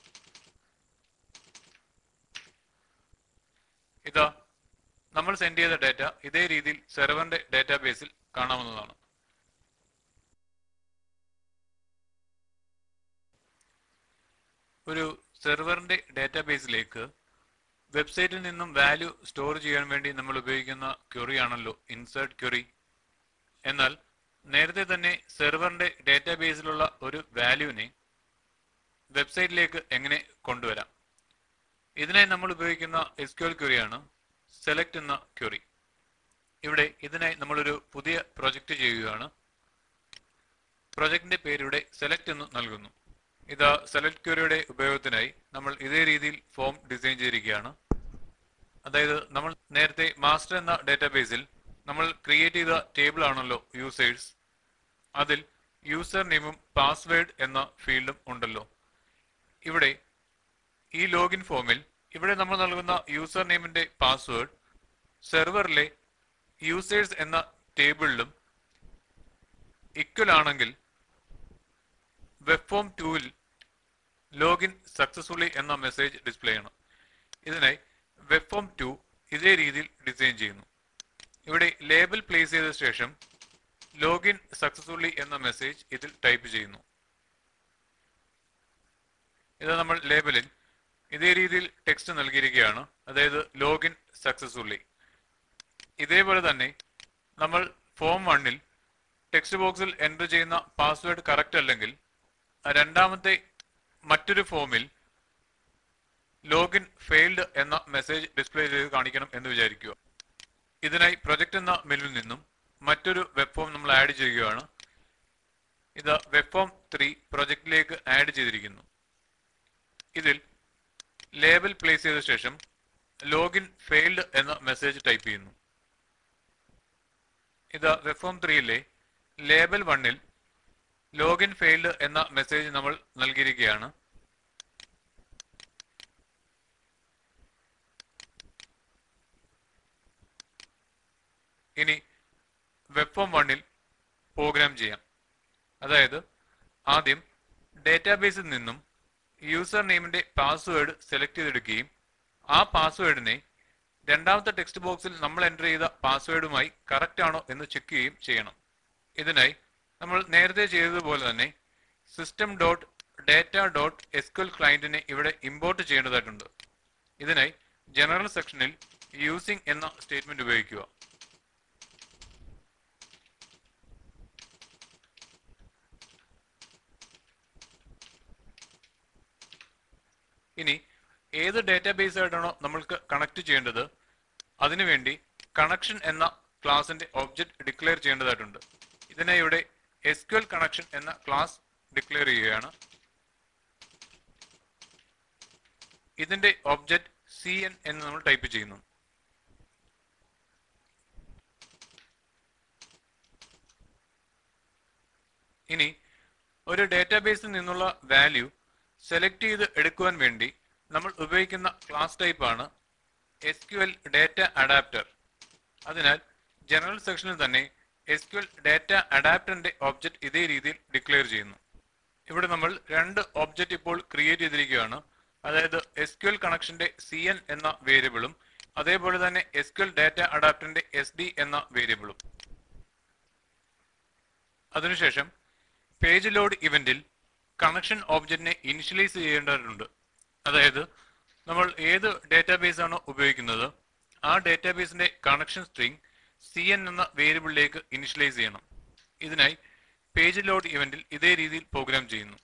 ഇതാ നമ്മൾ സെൻഡ് ചെയ്ത ഡാറ്റ ഇതേ രീതിയിൽ സെർവറിന്റെ ഡാറ്റാബേസിൽ കാണാവുന്നതാണ്. ഒരു സെർവറിന്റെ ഡാറ്റാബേസിലേക്ക് വെബ്സൈറ്റിൽ നിന്നും വാല്യൂ സ്റ്റോർ ചെയ്യാൻ വേണ്ടി നമ്മൾ ഉപയോഗിക്കുന്ന ക്വറി ആണല്ലോ ഇൻസേർട്ട് ക്വറി. എന്നാൽ നേരത്തെ തന്നെ സെർവറിന്റെ ഡാറ്റാബേസിലുള്ള ഒരു വാല്യൂവിനെ വെബ്സൈറ്റിലേക്ക് എങ്ങനെ കൊണ്ടുവരാം? ഇതിനായി നമ്മൾ ഉപയോഗിക്കുന്ന എസ് ക്യു എൽ ക്വറിയാണ് സെലക്ട് എന്ന ക്വറി. ഇവിടെ ഇതിനായി നമ്മളൊരു പുതിയ പ്രൊജക്റ്റ് ചെയ്യുകയാണ്. പ്രൊജക്റ്റിന്റെ പേര് ഇവിടെ സെലക്ട് എന്ന് നൽകുന്നു. ഇതാ സെലക്ട് ക്വറിയുടെ ഉപയോഗത്തിനായി നമ്മൾ ഇതേ രീതിയിൽ ഫോം ഡിസൈൻ ചെയ്തിരിക്കുകയാണ്. അതായത് നമ്മൾ നേരത്തെ മാസ്റ്റർ എന്ന ഡാറ്റാബേസിൽ നമ്മൾ ക്രിയേറ്റ് ചെയ്ത ടേബിൾ ആണല്ലോ യൂസേഴ്സ്. അതിൽ യൂസർ നെയിമും പാസ്വേഡ് എന്ന ഫീൽഡും ഉണ്ടല്ലോ. ഇവിടെ ഈ ലോഗിൻ ഫോമിൽ ഇവിടെ നമ്മൾ നൽകുന്ന യൂസർ നെയിമിന്റെ പാസ്വേഡ് സെർവറിലെ യൂസേഴ്സ് എന്ന ടേബിളിലും ഇക്വൽ ആണെങ്കിൽ വെബ് ഫോം ടൂവിൽ ലോഗിൻ സക്സസ്ഫുള്ളി എന്ന മെസ്സേജ് ഡിസ്പ്ലേ ചെയ്യണം. ഇതിനായി വെബ് ഫോം ടു ഇതേ രീതിയിൽ ഡിസൈൻ ചെയ്യുന്നു. ഇവിടെ ലേബൽ പ്ലേസ് ചെയ്ത ശേഷം ലോഗിൻ സക്സസ്ഫുള്ളി എന്ന മെസ്സേജ് ഇതിൽ ടൈപ്പ് ചെയ്യുന്നു. ഇത് നമ്മൾ ലേബലിൽ ഇതേ രീതിയിൽ ടെക്സ്റ്റ് നൽകിയിരിക്കുകയാണ്, അതായത് ലോഗിൻ സക്സസ്ഫുള്ളി. ഇതേപോലെ തന്നെ നമ്മൾ ഫോം വണ്ണിൽ ടെക്സ്റ്റ് ബോക്സിൽ എൻ്റർ ചെയ്യുന്ന പാസ്വേഡ് കറക്റ്റ് അല്ലെങ്കിൽ രണ്ടാമത്തെ മറ്റൊരു ഫോമിൽ ലോഗിൻ ഫെയിൽഡ് എന്ന മെസ്സേജ് ഡിസ്പ്ലേ ചെയ്ത് കാണിക്കണം എന്ന് വിചാരിക്കുക. ഇതിനായി പ്രൊജക്ട് എന്ന മെനുവിൽ നിന്നും മറ്റൊരു വെബ് ഫോം നമ്മൾ ആഡ് ചെയ്യുകയാണ്. ഇത് വെബ് ഫോം ത്രീ പ്രൊജക്റ്റിലേക്ക് ആഡ് ചെയ്തിരിക്കുന്നു. ഇതിൽ ലേബൽ പ്ലേസ് ചെയ്ത ശേഷം ലോഗിൻ ഫെയിൽഡ് എന്ന മെസ്സേജ് ടൈപ്പ് ചെയ്യുന്നു. ഇത് വെബ് ഫോം ത്രീയിലെ ലേബൽ വണ്ണിൽ ലോഗിൻ ഫെയിൽഡ് എന്ന മെസ്സേജ് നമ്മൾ നൽകിയിരിക്കുകയാണ്. ഇനി വെബ് ഫോം വണ്ണിൽ പ്രോഗ്രാം ചെയ്യാം. അതായത് ആദ്യം ഡേറ്റാബേസിൽ നിന്നും യൂസർ നെയിമിന്റെ പാസ്വേഡ് സെലക്ട് ചെയ്തെടുക്കുകയും ആ പാസ്വേഡിനെ രണ്ടാമത്തെ ടെക്സ്റ്റ് ബോക്സിൽ നമ്മൾ എൻ്റർ ചെയ്ത പാസ്വേഡുമായി കറക്റ്റ് ആണോ എന്ന് ചെക്ക് ചെയ്യുകയും ചെയ്യണം. ഇതിനായി നമ്മൾ നേരത്തെ ചെയ്തതുപോലെ തന്നെ system dot data dot SQL ക്ലയന്റിനെ ഇവിടെ ഇമ്പോർട്ട് ചെയ്യേണ്ടതായിട്ടുണ്ട്. ഇതിനായി ജനറൽ സെക്ഷനിൽ യൂസിംഗ് എന്ന സ്റ്റേറ്റ്മെന്റ് ഉപയോഗിക്കുക. ഇനി ഏത് ഡേറ്റാബേസ് ആയിട്ടാണോ നമ്മൾക്ക് കണക്ട് ചെയ്യേണ്ടത് അതിനുവേണ്ടി കണക്ഷൻ എന്ന ക്ലാസിന്റെ ഒബ്ജക്റ്റ് ഡിക്ലെയർ ചെയ്യേണ്ടതായിട്ടുണ്ട്. ഇതിനായി ഇവിടെ എസ്ക്യൂഎൽ കണക്ഷൻ എന്ന ക്ലാസ് ഡിക്ലെയർ ചെയ്യുകയാണ്. ഇതിന്റെ ഒബ്ജക്റ്റ് സി എൻ എന്ന് നമ്മൾ ടൈപ്പ് ചെയ്യുന്നു. ഇനി ഒരു ഡേറ്റാബേസിൽ നിന്നുള്ള വാല്യൂ സെലക്ട് ചെയ്ത് എടുക്കുവാൻ വേണ്ടി നമ്മൾ ഉപയോഗിക്കുന്ന ക്ലാസ് ടൈപ്പ് ആണ് എസ്ക്യൂഎൽ ഡാറ്റ അഡാപ്റ്റർ. അതിനാൽ ജനറൽ സെക്ഷനിൽ തന്നെ എസ്ക്യൂഎൽ ഡാറ്റ അഡാപ്റ്ററിന്റെ ഒബ്ജക്റ്റ് ഇതേ രീതിയിൽ ഡിക്ലെയർ ചെയ്യുന്നു. ഇവിടെ നമ്മൾ രണ്ട് ഒബ്ജക്റ്റ് ഇപ്പോൾ ക്രിയേറ്റ് ചെയ്തിരിക്കുകയാണ്. അതായത് എസ്ക്യൂഎൽ കണക്ഷന്റെ സി എൻ എന്ന വേരിയബിളും അതേപോലെ തന്നെ എസ്ക്യൂഎൽ ഡാറ്റ അഡാപ്റ്ററിന്റെ എസ് ഡി എന്ന വേരിയബിളും. അതിനുശേഷം പേജ് ലോഡ് ഇവന്റിൽ കണക്ഷൻ ഒബ്ജക്റ്റിനെ ഇനിഷ്യലൈസ് ചെയ്യേണ്ടതുണ്ട്. അതായത് നമ്മൾ ഏത് ഡേറ്റാബേസ് ആണോ ഉപയോഗിക്കുന്നത് ആ ഡേറ്റാബേസിന്റെ കണക്ഷൻ സ്ട്രിംഗ് സി എൻ എന്ന വേരിയബിളിലേക്ക് ഇനിഷ്യലൈസ് ചെയ്യണം. ഇതിനായി പേജ് ലോഡ് ഇവന്റിൽ ഇതേ രീതിയിൽ പ്രോഗ്രാം ചെയ്യുന്നു.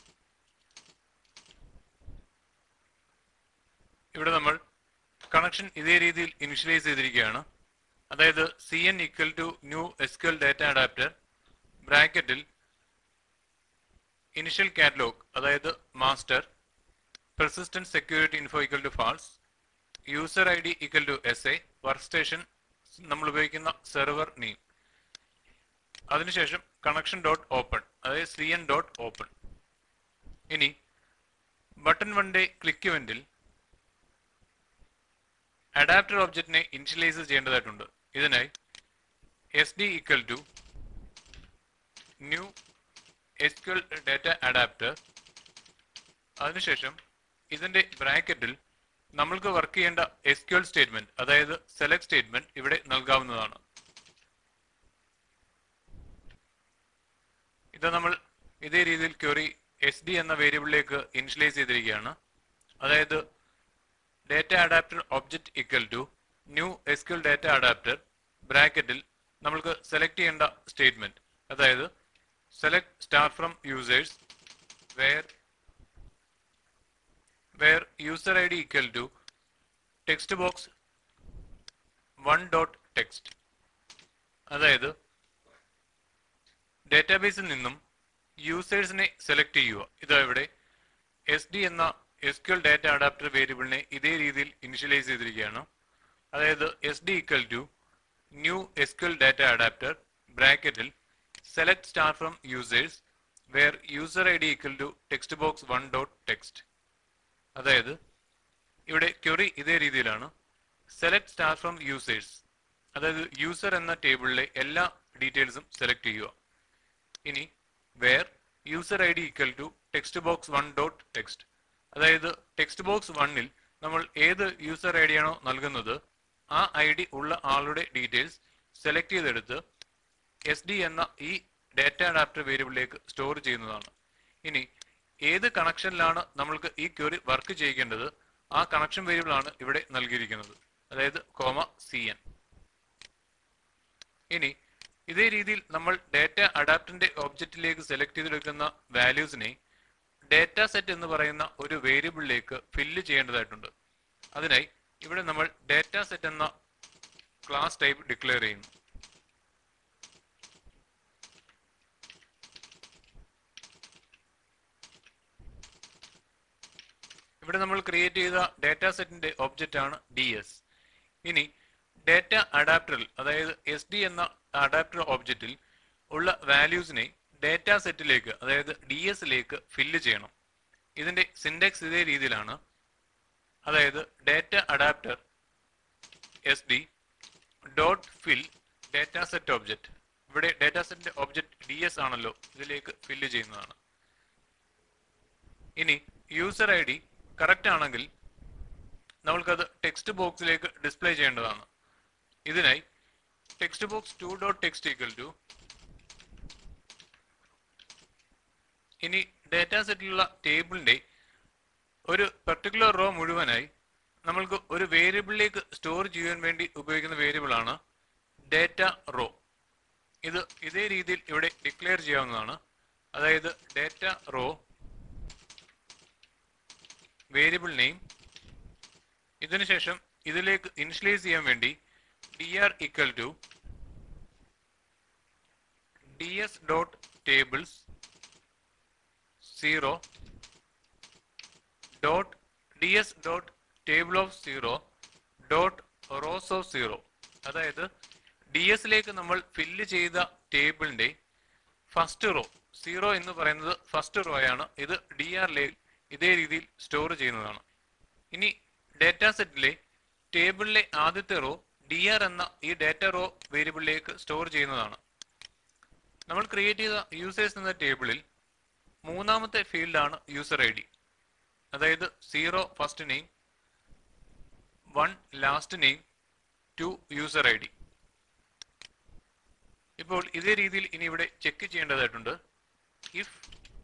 ഇവിടെ നമ്മൾ കണക്ഷൻ ഇതേ രീതിയിൽ ഇനിഷ്യലൈസ് ചെയ്തിരിക്കുകയാണ്. അതായത് C N equal to new SQL data adapter ബ്രാക്കറ്റിൽ ഇനിഷ്യൽ കാറ്റലോഗ് അതായത് master, persistent security info equal to false, user I D equal to S A, work station നമ്മൾ ഉപയോഗിക്കുന്ന സെർവർ നെയിം. അതിനുശേഷം കണക്ഷൻ ഡോട്ട് ഓപ്പൺ അതായത് C N dot open. ഇനി button വണ്ടെ click ഇവന്റിൽ adapter ഒബ്ജക്റ്റിനെ ഇനിഷ്യലൈസ് ചെയ്യേണ്ടതായിട്ടുണ്ട്. ഇതിനായി S D equal to new SQL data adapter. അതിനുശേഷം ഇതിന്റെ ബ്രാക്കറ്റിൽ നമ്മൾക്ക് വർക്ക് ചെയ്യേണ്ട എസ്ക്യൂഎൽ സ്റ്റേറ്റ്മെന്റ് അതായത് സെലക്ട് സ്റ്റേറ്റ്മെന്റ് ഇവിടെ നൽകാവുന്നതാണ്. ഇത് നമ്മൾ ഇതേ രീതിയിൽ ക്വറി എസ് ഡി എന്ന വേരിയബിളിലേക്ക് ഇനിഷ്യലൈസ് ചെയ്തിരിക്കുകയാണ്. അതായത് data adapter object equal to new SQL data adapter ബ്രാക്കറ്റിൽ നമ്മൾക്ക് സെലക്ട് ചെയ്യേണ്ട സ്റ്റേറ്റ്മെന്റ് അതായത് select star from users where where user id equal to text box one dot text. അതായത് ഡേറ്റാബേസിൽ നിന്നും യൂസേഴ്സിനെ സെലക്ട് ചെയ്യുക. ഇതാ ഇവിടെ എസ് ഡി എന്ന എസ്ക്യൂഎൽ ഡാറ്റ അഡാപ്റ്റർ വേരിയബിളിനെ ഇതേ രീതിയിൽ ഇനിഷ്യലൈസ് ചെയ്തിരിക്കുകയാണ്. അതായത് S D equal to new S Q L data adapter ബ്രാക്കറ്റിൽ select star from users where user I D equal to text box one dot text. അതായത് ഇവിടെ query ഇതേ രീതിയിലാണ്. സെലക്ട് സ്റ്റാർ ഫ്രം യൂസേഴ്സ്, അതായത് user എന്ന ടേബിളിലെ എല്ലാ ഡീറ്റെയിൽസും സെലക്ട് ചെയ്യുക. ഇനി where user I D equal to text box one dot text, അതായത് ടെക്സ്റ്റ് ബോക്സ് വണ്ണിൽ നമ്മൾ ഏത് യൂസർ ഐ ഡി ആണോ നൽകുന്നത് ആ ഐ ഡി ഉള്ള ആളുടെ ഡീറ്റെയിൽസ് സെലക്ട് ചെയ്തെടുത്ത് എസ് ഡി എന്ന ഈ ഡാറ്റ അഡാപ്റ്റർ വേരിയബിളിലേക്ക് സ്റ്റോർ ചെയ്യുന്നതാണ്. ഇനി ഏത് കണക്ഷനിലാണ് നമ്മൾക്ക് ഈ ക്വറി വർക്ക് ചെയ്യിക്കേണ്ടത് ആ കണക്ഷൻ വേരിയബിൾ ആണ് ഇവിടെ നൽകിയിരിക്കുന്നത്, അതായത് കോമ സി എൻ. ഇനി ഇതേ രീതിയിൽ നമ്മൾ ഡാറ്റ അഡാപ്റ്ററിന്റെ ഒബ്ജക്റ്റിലേക്ക് സെലക്ട് ചെയ്തെടുക്കുന്ന വാല്യൂസിനെ ഡാറ്റ സെറ്റ് എന്ന് പറയുന്ന ഒരു വേരിയബിളിലേക്ക് ഫില്ല് ചെയ്യേണ്ടതായിട്ടുണ്ട്. അതിനായി ഇവിടെ നമ്മൾ ഡാറ്റ സെറ്റ് എന്ന ക്ലാസ് ടൈപ്പ് ഡിക്ലെയർ ചെയ്യുന്നു. ഇവിടെ നമ്മൾ ക്രിയേറ്റ് ചെയ്ത ഡാറ്റ സെറ്റിന്റെ ഒബ്ജക്റ്റ് ആണ് ഡി എസ്. ഇനി ഡാറ്റ അഡാപ്റ്ററിൽ, അതായത് എസ് ഡി എന്ന അഡാപ്റ്റർ ഒബ്ജക്റ്റിൽ ഉള്ള വാല്യൂസിനെ ഡാറ്റ സെറ്റിലേക്ക്, അതായത് ഡി എസിലേക്ക് ഫില്ല് ചെയ്യണം. ഇതിന്റെ സിൻടാക്സ് ഇതേ രീതിയിലാണ്. അതായത് data adapter S D dot fill data set object. ഇവിടെ ഡാറ്റ സെറ്റിന്റെ ഒബ്ജക്റ്റ് ഡി എസ് ആണല്ലോ, ഇതിലേക്ക് ഫില്ല് ചെയ്യുന്നതാണ്. ഇനി യൂസർ ഐ ഡി കറക്റ്റ് ആണെങ്കിൽ നമ്മൾക്കത് ടെക്സ്റ്റ് ബോക്സിലേക്ക് ഡിസ്പ്ലേ ചെയ്യേണ്ടതാണ്. ഇതിനായി text box two dot text equal to, ഇനി ഡാറ്റ സെറ്റിലുള്ള ടേബിളിന്റെ ഒരു പെർട്ടിക്കുലർ റോ മുഴുവനായി നമ്മൾക്ക് ഒരു വേരിയബിളിലേക്ക് സ്റ്റോർ ചെയ്യാൻ വേണ്ടി ഉപയോഗിക്കുന്ന വേരിയബിൾ ആണ് ഡാറ്റ റോ. ഇത് ഇതേ രീതിയിൽ ഇവിടെ ഡിക്ലെയർ ചെയ്യാവുന്നതാണ്. അതായത് ഡാറ്റ റോ വേരിയബിൾ നെയിം, ഇതിനുശേഷം ഇതിലേക്ക് ഇനിഷ്യലൈസ് ചെയ്യാൻ വേണ്ടി D R equal to D S dot tables zero dot D S dot table of zero dot rows of zero. അതായത് ഡി എസിലേക്ക് നമ്മൾ ഫില്ല് ചെയ്ത ടേബിളിന്റെ ഫസ്റ്റ് റോ, സീറോ എന്ന് പറയുന്നത് ഫസ്റ്റ് റോ ആണ്. ഇത് ഡി ആറിലേക്ക് ഇതേ രീതിയിൽ സ്റ്റോർ ചെയ്യുന്നതാണ്. ഇനി ഡാറ്റ സെറ്റിലെ ടേബിളിലെ ആദ്യത്തെ റോ ഡി ആർ എന്ന ഈ ഡാറ്റ റോ വേരിയബിളിലേക്ക് സ്റ്റോർ ചെയ്യുന്നതാണ്. നമ്മൾ ക്രിയേറ്റ് ചെയ്ത യൂസേഴ്സ് എന്ന ടേബിളിൽ മൂന്നാമത്തെ ഫീൽഡാണ് യൂസർ ഐ ഡി. അതായത് zero first name, one last name, two user I D. ഇപ്പോൾ ഇതേ രീതിയിൽ ഇനി ഇവിടെ ചെക്ക് ചെയ്യേണ്ടതായിട്ടുണ്ട്. If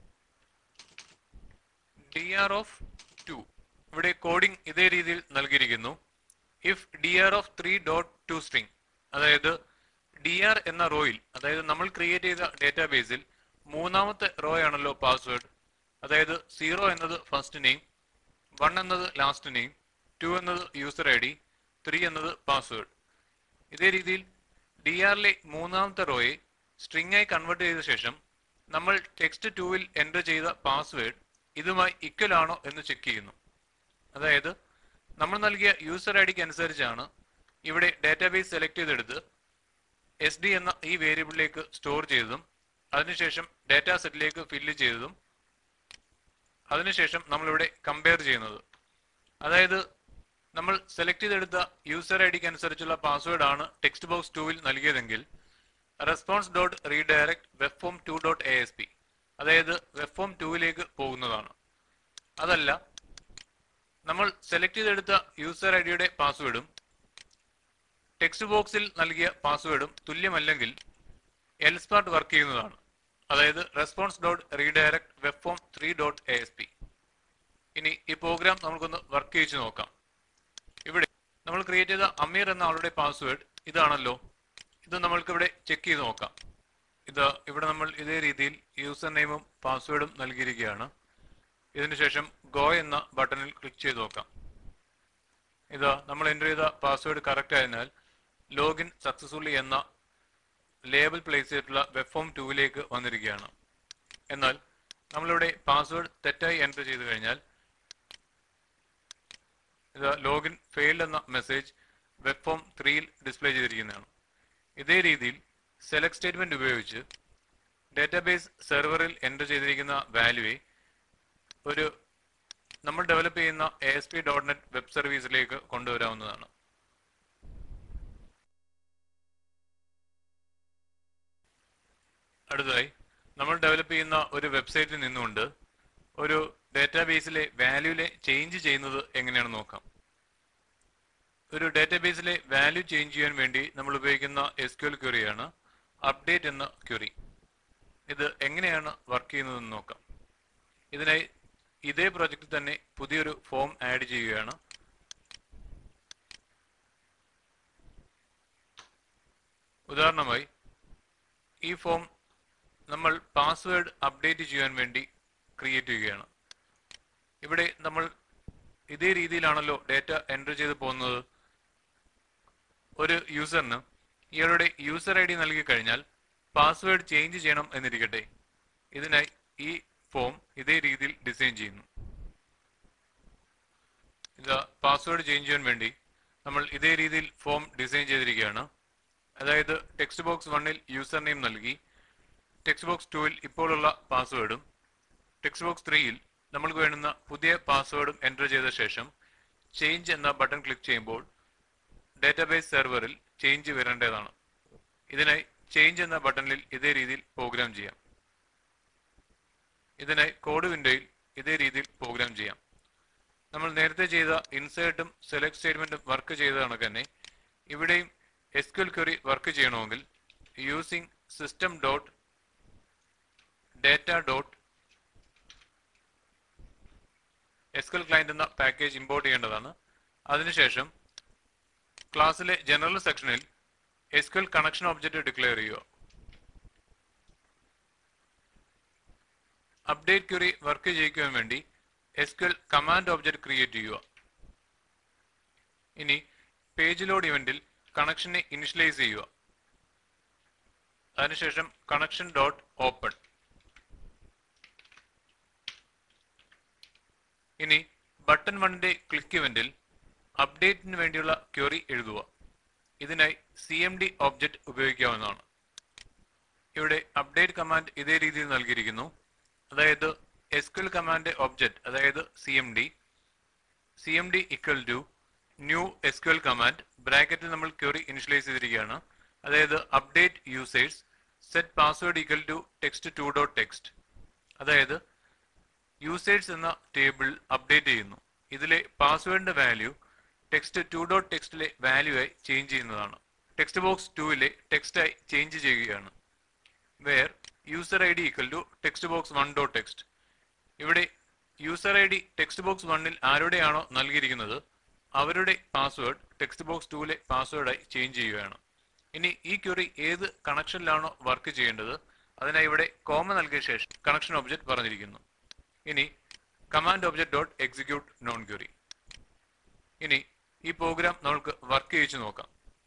D R of two, ഇവിടെ കോഡിംഗ് ഇതേ രീതിയിൽ നൽകിയിരിക്കുന്നു. If D R of three dot to string, അതായത് ഡി ആർ എന്ന റോയിൽ, അതായത് നമ്മൾ ക്രിയേറ്റ് ചെയ്ത ഡാറ്റാബേസിൽ മൂന്നാമത്തെ റോ ആണല്ലോ പാസ്വേഡ്. അതായത് സീറോ എന്നത് ഫസ്റ്റ് നെയിം, വൺ എന്നത് ലാസ്റ്റ് നെയിം, ടു എന്നത് യൂസർ ഐ ഡി, ത്രീ എന്നത് പാസ്വേഡ്. ഇതേ രീതിയിൽ ഡി ആറിലെ മൂന്നാമത്തെ റോയെ സ്ട്രിംഗ് ആയി കൺവേർട്ട് ചെയ്ത ശേഷം നമ്മൾ ടെക്സ്റ്റ് ടൂവിൽ എൻ്റർ ചെയ്ത പാസ്വേഡ് ഇതുമായി ഈക്വൽ ആണോ എന്ന് ചെക്ക് ചെയ്യുന്നു. അതായത് നമ്മൾ നൽകിയ യൂസർ ഐ ഡിക്ക് അനുസരിച്ചാണ് ഇവിടെ ഡാറ്റാബേസ് സെലക്ട് ചെയ്തെടുത്ത് എസ് ഡി എന്ന ഈ വേരിയബിളിലേക്ക് സ്റ്റോർ ചെയ്തതും അതിനുശേഷം ഡാറ്റ സെറ്റിലേക്ക് ഫില്ല് ചെയ്തതും അതിനുശേഷം നമ്മളിവിടെ കമ്പയർ ചെയ്യുന്നത്. അതായത് നമ്മൾ സെലക്ട് ചെയ്തെടുത്ത യൂസർ ഐ ഡിക്ക് അനുസരിച്ചുള്ള പാസ്വേഡ് ആണ് ടെക്സ്റ്റ് ബോക്സ് ടൂവിൽ നൽകിയതെങ്കിൽ response dot redirect web form two dot A S P, അതായത് വെബ് ഫോം ടൂവിലേക്ക് പോകുന്നതാണ്. അതല്ല നമ്മൾ സെലക്ട് ചെയ്തെടുത്ത യൂസർ ഐ ഡിയുടെ പാസ്വേഡും ടെക്സ്റ്റ് ബോക്സിൽ നൽകിയ പാസ്വേഡും തുല്യമല്ലെങ്കിൽ എൽസ് പാർട്ട് വർക്ക് ചെയ്യുന്നതാണ്. അതായത് response dot redirect web form three dot A S P. ഇനി ഈ പ്രോഗ്രാം നമുക്കൊന്ന് വർക്ക് ചെയ്ത് നോക്കാം. ഇവിടെ നമ്മൾ ക്രിയേറ്റ് ചെയ്ത അമീർ എന്ന ആളുടെ പാസ്വേഡ് ഇതാണല്ലോ. ഇത് നമ്മൾക്ക് ഇവിടെ ചെക്ക് ചെയ്ത് നോക്കാം. ഇത് ഇവിടെ നമ്മൾ ഇതേ രീതിയിൽ യൂസർ നെയിമും പാസ്വേഡും നൽകിയിരിക്കുകയാണ്. ഇതിനുശേഷം ഗോ എന്ന ബട്ടണിൽ ക്ലിക്ക് ചെയ്ത് നോക്കാം. ഇത് നമ്മൾ എൻ്റർ ചെയ്ത പാസ്വേഡ് കറക്റ്റ് ആയതിനാൽ ലോഗിൻ സക്സസ്ഫുള്ളി എന്ന ലേബൽ പ്ലേസ് ചെയ്തിട്ടുള്ള വെബ് ഫോം ടൂവിലേക്ക് വന്നിരിക്കുകയാണ്. എന്നാൽ നമ്മളിവിടെ പാസ്വേഡ് തെറ്റായി എൻ്റർ ചെയ്ത് കഴിഞ്ഞാൽ ഇത് ലോഗിൻ ഫെയിൽഡ് എന്ന മെസ്സേജ് വെബ് ഫോം ത്രീയിൽ ഡിസ്പ്ലേ ചെയ്തിരിക്കുന്നതാണ്. ഇതേ രീതിയിൽ സെലക്ട് സ്റ്റേറ്റ്മെന്റ് ഉപയോഗിച്ച് ഡാറ്റാബേസ് സെർവറിൽ എൻ്റർ ചെയ്തിരിക്കുന്ന വാല്യൂയെ ഒരു നമ്മൾ ഡെവലപ്പ് ചെയ്യുന്ന A S P dot net web സർവീസിലേക്ക് കൊണ്ടുവരാവുന്നതാണ്. അടുത്തതായി നമ്മൾ ഡെവലപ്പ് ചെയ്യുന്ന ഒരു വെബ്സൈറ്റിൽ നിന്നുകൊണ്ട് ഒരു ഡാറ്റാബേസിലെ വാല്യൂലെ ചേഞ്ച് ചെയ്യുന്നത് എങ്ങനെയാണെന്ന് നോക്കാം. ഒരു ഡാറ്റാബേസിലെ വാല്യൂ ചേഞ്ച് ചെയ്യാൻ വേണ്ടി നമ്മൾ ഉപയോഗിക്കുന്ന എസ് ക്യു എൽ ക്വറിയാണ് അപ്ഡേറ്റ് എന്ന ക്വറി. ഇത് എങ്ങനെയാണ് വർക്ക് ചെയ്യുന്നതെന്ന് നോക്കാം. ഇതിനായി ഇതേ പ്രോജക്റ്റിൽ തന്നെ പുതിയൊരു ഫോം ആഡ് ചെയ്യുകയാണ്. ഉദാഹരണമായി ഈ ഫോം നമ്മൾ പാസ്വേഡ് അപ്ഡേറ്റ് ചെയ്യാൻ വേണ്ടി ക്രിയേറ്റ് ചെയ്യുകയാണ്. ഇവിടെ നമ്മൾ ഇതേ രീതിയിലാണല്ലോ ഡാറ്റ എൻ്റർ ചെയ്ത് പോകുന്നത്. ഒരു യൂസറിന് ഇയാളുടെ യൂസർ ഐ ഡി നൽകി കഴിഞ്ഞാൽ പാസ്വേഡ് ചേഞ്ച് ചെയ്യണം എന്നിരിക്കട്ടെ. ഇതിനായി ഈ ഫോം ഇതേ രീതിയിൽ ഡിസൈൻ ചെയ്യുന്നു. ഇത് പാസ്വേഡ് ചേഞ്ച് ചെയ്യാൻ വേണ്ടി നമ്മൾ ഇതേ രീതിയിൽ ഫോം ഡിസൈൻ ചെയ്തിരിക്കുകയാണ്. അതായത് ടെക്സ്റ്റ് ബോക്സ് വണ്ണിൽ യൂസർ നെയിം നൽകി, ടെക്സ്റ്റ് ബോക്സ് ടൂവിൽ ഇപ്പോഴുള്ള പാസ്വേഡും ടെക്സ്റ്റ് ബോക്സ് ത്രീയിൽ നമ്മൾക്ക് വേണ്ടുന്ന പുതിയ പാസ്വേഡും എൻ്റർ ചെയ്ത ശേഷം ചേഞ്ച് എന്ന ബട്ടൺ ക്ലിക്ക് ചെയ്യുമ്പോൾ ഡാറ്റാബേസ് സെർവറിൽ ചേഞ്ച് വരേണ്ടതാണ്. ഇതിനായി ചേഞ്ച് എന്ന ബട്ടണിൽ ഇതേ രീതിയിൽ പ്രോഗ്രാം ചെയ്യാം. ഇതിനായി കോഡ് വിൻഡോയിൽ ഇതേ രീതിയിൽ പ്രോഗ്രാം ചെയ്യാം. നമ്മൾ നേരത്തെ ചെയ്ത ഇൻസേർട്ടും സെലക്ട് സ്റ്റേറ്റ്മെന്റും വർക്ക് ചെയ്ത കണക്ക് തന്നെ ഇവിടെയും S Q L query work ചെയ്യണമെങ്കിൽ using system dot data dot S Q L client എന്ന പാക്കേജ് ഇമ്പോർട്ട് ചെയ്യേണ്ടതാണ്. അതിനുശേഷം ക്ലാസ്സിലെ ജനറൽ സെക്ഷനിൽ S Q L connection object declare ചെയ്യുക. അപ്ഡേറ്റ് ക്വറി വർക്ക് ചെയ്യിക്കുവാൻ വേണ്ടി S Q L command object create ചെയ്യുക. ഇനി പേജ് ലോഡ് ഇവന്റിൽ കണക്ഷനെ ഇനിഷ്യലൈസ് ചെയ്യുക. അതിനുശേഷം കണക്ഷൻ ഡോട്ട് ഓപ്പൺ. ഇനി ബട്ടൺ വണ്ണിന്റെ ക്ലിക്ക് ഇവന്റിൽ അപ്ഡേറ്റിന് വേണ്ടിയുള്ള ക്വറി എഴുതുക. ഇതിനായി സി എം ഡി ഒബ്ജക്റ്റ് ഉപയോഗിക്കാവുന്നതാണ്. ഇവിടെ അപ്ഡേറ്റ് കമാൻഡ് ഇതേ രീതിയിൽ നൽകിയിരിക്കുന്നു. അതായത് S Q L command object അതായത് C M D C M D equal to new S Q L command ബ്രാക്കറ്റിൽ നമ്മൾ ക്വറി ഇനിഷ്യലൈസ് ചെയ്തിരിക്കുകയാണ്. അതായത് update users set password equal to text two dot text. അതായത് യൂസേഴ്സ് എന്ന table update ചെയ്യുന്നു. ഇതിലെ പാസ്വേഡിന്റെ വാല്യൂ ടെക്സ്റ്റ് ടു ഡോട്ട് ടെക്സ്റ്റിലെ വാല്യൂ ആയി ചേഞ്ച് ചെയ്യുന്നതാണ്. ടെക്സ്റ്റ് ബോക്സ് ടൂവിലെ ടെക്സ്റ്റ് ആയി ചേഞ്ച് ചെയ്യുകയാണ്. Where user I D equal to text box one dot text. ഇവിടെ user I D text box വണ്ണിൽ ആരുടെയാണോ നൽകിയിരിക്കുന്നത് അവരുടെ പാസ്വേഡ് ടെക്സ്റ്റ് ബോക്സ് ടൂവിലെ പാസ്വേഡായി ചേഞ്ച് ചെയ്യുകയാണ്. ഇനി ഈ ക്വറി ഏത് കണക്ഷനിലാണോ വർക്ക് ചെയ്യേണ്ടത് അതിനായി ഇവിടെ കോമ നൽകിയ ശേഷം കണക്ഷൻ ഒബ്ജക്റ്റ് പറഞ്ഞിരിക്കുന്നു. ഇനി command object dot execute non query. ഇനി ഈ പ്രോഗ്രാം നമുക്ക് വർക്ക് ചെയ്യിച്ചു നോക്കാം.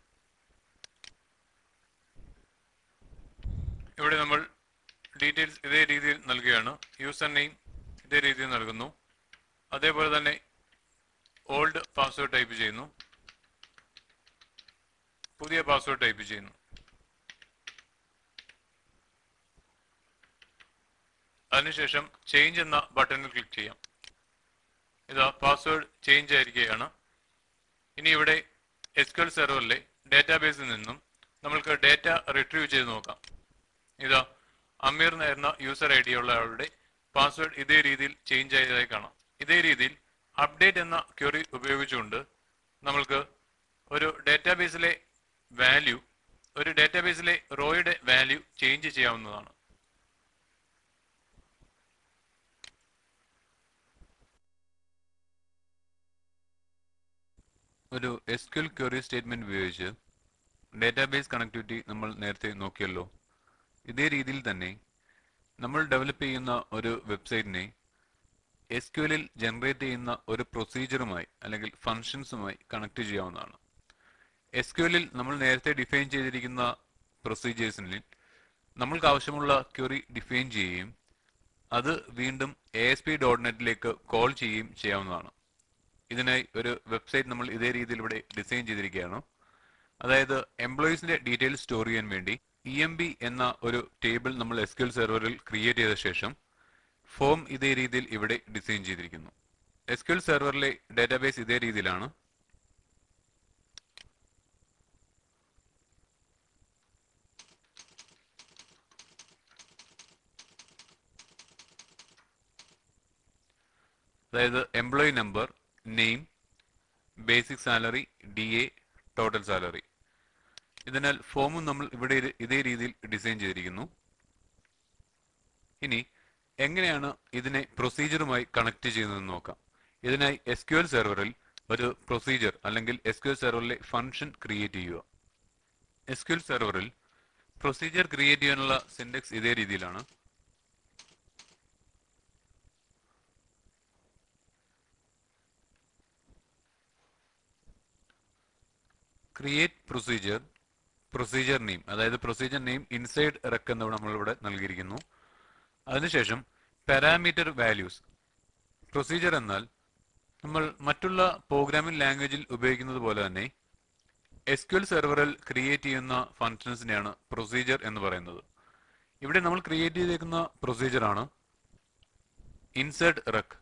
ഇവിടെ നമ്മൾ ഡീറ്റെയിൽസ് ഇതേ രീതിയിൽ നൽകുകയാണ്. യൂസർ നെയിം ഇതേ രീതിയിൽ നൽകുന്നു. അതേപോലെ തന്നെ ഓൾഡ് പാസ്വേഡ് ടൈപ്പ് ചെയ്യുന്നു, പുതിയ പാസ്വേഡ് ടൈപ്പ് ചെയ്യുന്നു. അതിനുശേഷം ചേഞ്ച് എന്ന ബട്ടണിൽ ക്ലിക്ക് ചെയ്യാം. ഇതാ പാസ്വേഡ് ചേഞ്ച് ആയിരിക്കുകയാണ്. ഇനി ഇവിടെ എസ് ക്യു എൽ സെർവറിലെ ഡാറ്റാബേസിൽ നിന്നും നമ്മൾക്ക് ഡാറ്റ റിട്രീവ് ചെയ്ത് നോക്കാം. ഇതാ അമീർ എന്ന യൂസർ ഐ ഡി ഉള്ള ആളുടെ പാസ്വേഡ് ഇതേ രീതിയിൽ ചേഞ്ച് ആയതായി കാണാം. ഇതേ രീതിയിൽ അപ്ഡേറ്റ് എന്ന ക്വറി ഉപയോഗിച്ചുകൊണ്ട് നമ്മൾക്ക് ഒരു ഡാറ്റാബേസിലെ വാല്യൂ ഒരു ഡാറ്റാബേസിലെ റോയുടെ വാല്യൂ ചേഞ്ച് ചെയ്യാവുന്നതാണ്. ഒരു S Q L query statement ഉപയോഗിച്ച് ഡാറ്റാബേസ് കണക്ടിവിറ്റി നമ്മൾ നേരത്തെ നോക്കിയല്ലോ. ഇതേ രീതിയിൽ തന്നെ നമ്മൾ ഡെവലപ്പ് ചെയ്യുന്ന ഒരു വെബ്സൈറ്റിനെ എസ് ക്യു എല്ലിൽ ജനറേറ്റ് ചെയ്യുന്ന ഒരു പ്രൊസീജിയറുമായി അല്ലെങ്കിൽ ഫങ്ഷൻസുമായി കണക്ട് ചെയ്യാവുന്നതാണ്. എസ് ക്യു എല്ലിൽ നമ്മൾ നേരത്തെ ഡിഫൈൻ ചെയ്തിരിക്കുന്ന പ്രൊസീജിയേഴ്സിൽ നമ്മൾക്ക് ആവശ്യമുള്ള ക്വറി ഡിഫൈൻ ചെയ്യുകയും അത് വീണ്ടും എ എസ് പി ഡോട്ട് നെറ്റിലേക്ക് കോൾ ചെയ്യുകയും ചെയ്യാവുന്നതാണ്. ഇതിനായി ഒരു വെബ്സൈറ്റ് നമ്മൾ ഇതേ രീതിയിൽ ഇവിടെ ഡിസൈൻ ചെയ്തിരിക്കുകയാണ്. അതായത് എംപ്ലോയീസിന്റെ ഡീറ്റെയിൽസ് സ്റ്റോർ ചെയ്യാൻ വേണ്ടി ഇ എം ബി എന്ന ഒരു ടേബിൾ നമ്മൾ എസ് ക്യു എൽ സെർവറിൽ ക്രിയേറ്റ് ചെയ്ത ശേഷം ഫോം ഇതേ രീതിയിൽ ഇവിടെ ഡിസൈൻ ചെയ്തിരിക്കുന്നു. എസ് ക്യു എൽ സെർവറിലെ ഡാറ്റാബേസ് ഇതേ രീതിയിലാണ്. അതായത് employee number, name, basic salary, D A, total salary. ഇതിനാൽ ഫോമും നമ്മൾ ഇവിടെ ഇതേ രീതിയിൽ ഡിസൈൻ ചെയ്തിരിക്കുന്നു. ഇനി എങ്ങനെയാണ് ഇതിനെ പ്രൊസീജിയറുമായി കണക്ട് ചെയ്യുന്നതെന്ന് നോക്കാം. ഇതിനായി എസ് ക്യു എൽ സെർവറിൽ ഒരു പ്രൊസീജിയർ അല്ലെങ്കിൽ എസ് ക്യു എൽ സെർവറിലെ ഫംഗ്ഷൻ ക്രിയേറ്റ് ചെയ്യുക. എസ് ക്യു എൽ സെർവറിൽ പ്രൊസീജിയർ ക്രിയേറ്റ് ചെയ്യാനുള്ള സിൻടാക്സ് ഇതേ രീതിയിലാണ്. ക്രിയേറ്റ് പ്രൊസീജിയർ, പ്രൊസീജിയർ നെയിം, അതായത് പ്രൊസീജിയർ നെയിം ഇൻസൈഡ് റെക് എന്നിവിടെ നമ്മളിവിടെ നൽകിയിരിക്കുന്നു. അതിനുശേഷം പാരാമീറ്റർ വാല്യൂസ്. പ്രൊസീജിയർ എന്നാൽ നമ്മൾ മറ്റുള്ള പ്രോഗ്രാമിംഗ് ലാംഗ്വേജിൽ ഉപയോഗിക്കുന്നത് പോലെ തന്നെ എസ് ക്യു എൽ സെർവറിൽ ക്രിയേറ്റ് ചെയ്യുന്ന ഫംഗ്ഷൻസിനെയാണ് പ്രൊസീജിയർ എന്ന് പറയുന്നത്. ഇവിടെ നമ്മൾ ക്രിയേറ്റ് ചെയ്തേക്കുന്ന പ്രൊസീജിയർ ആണ് ഇൻസേർട്ട് റെക്.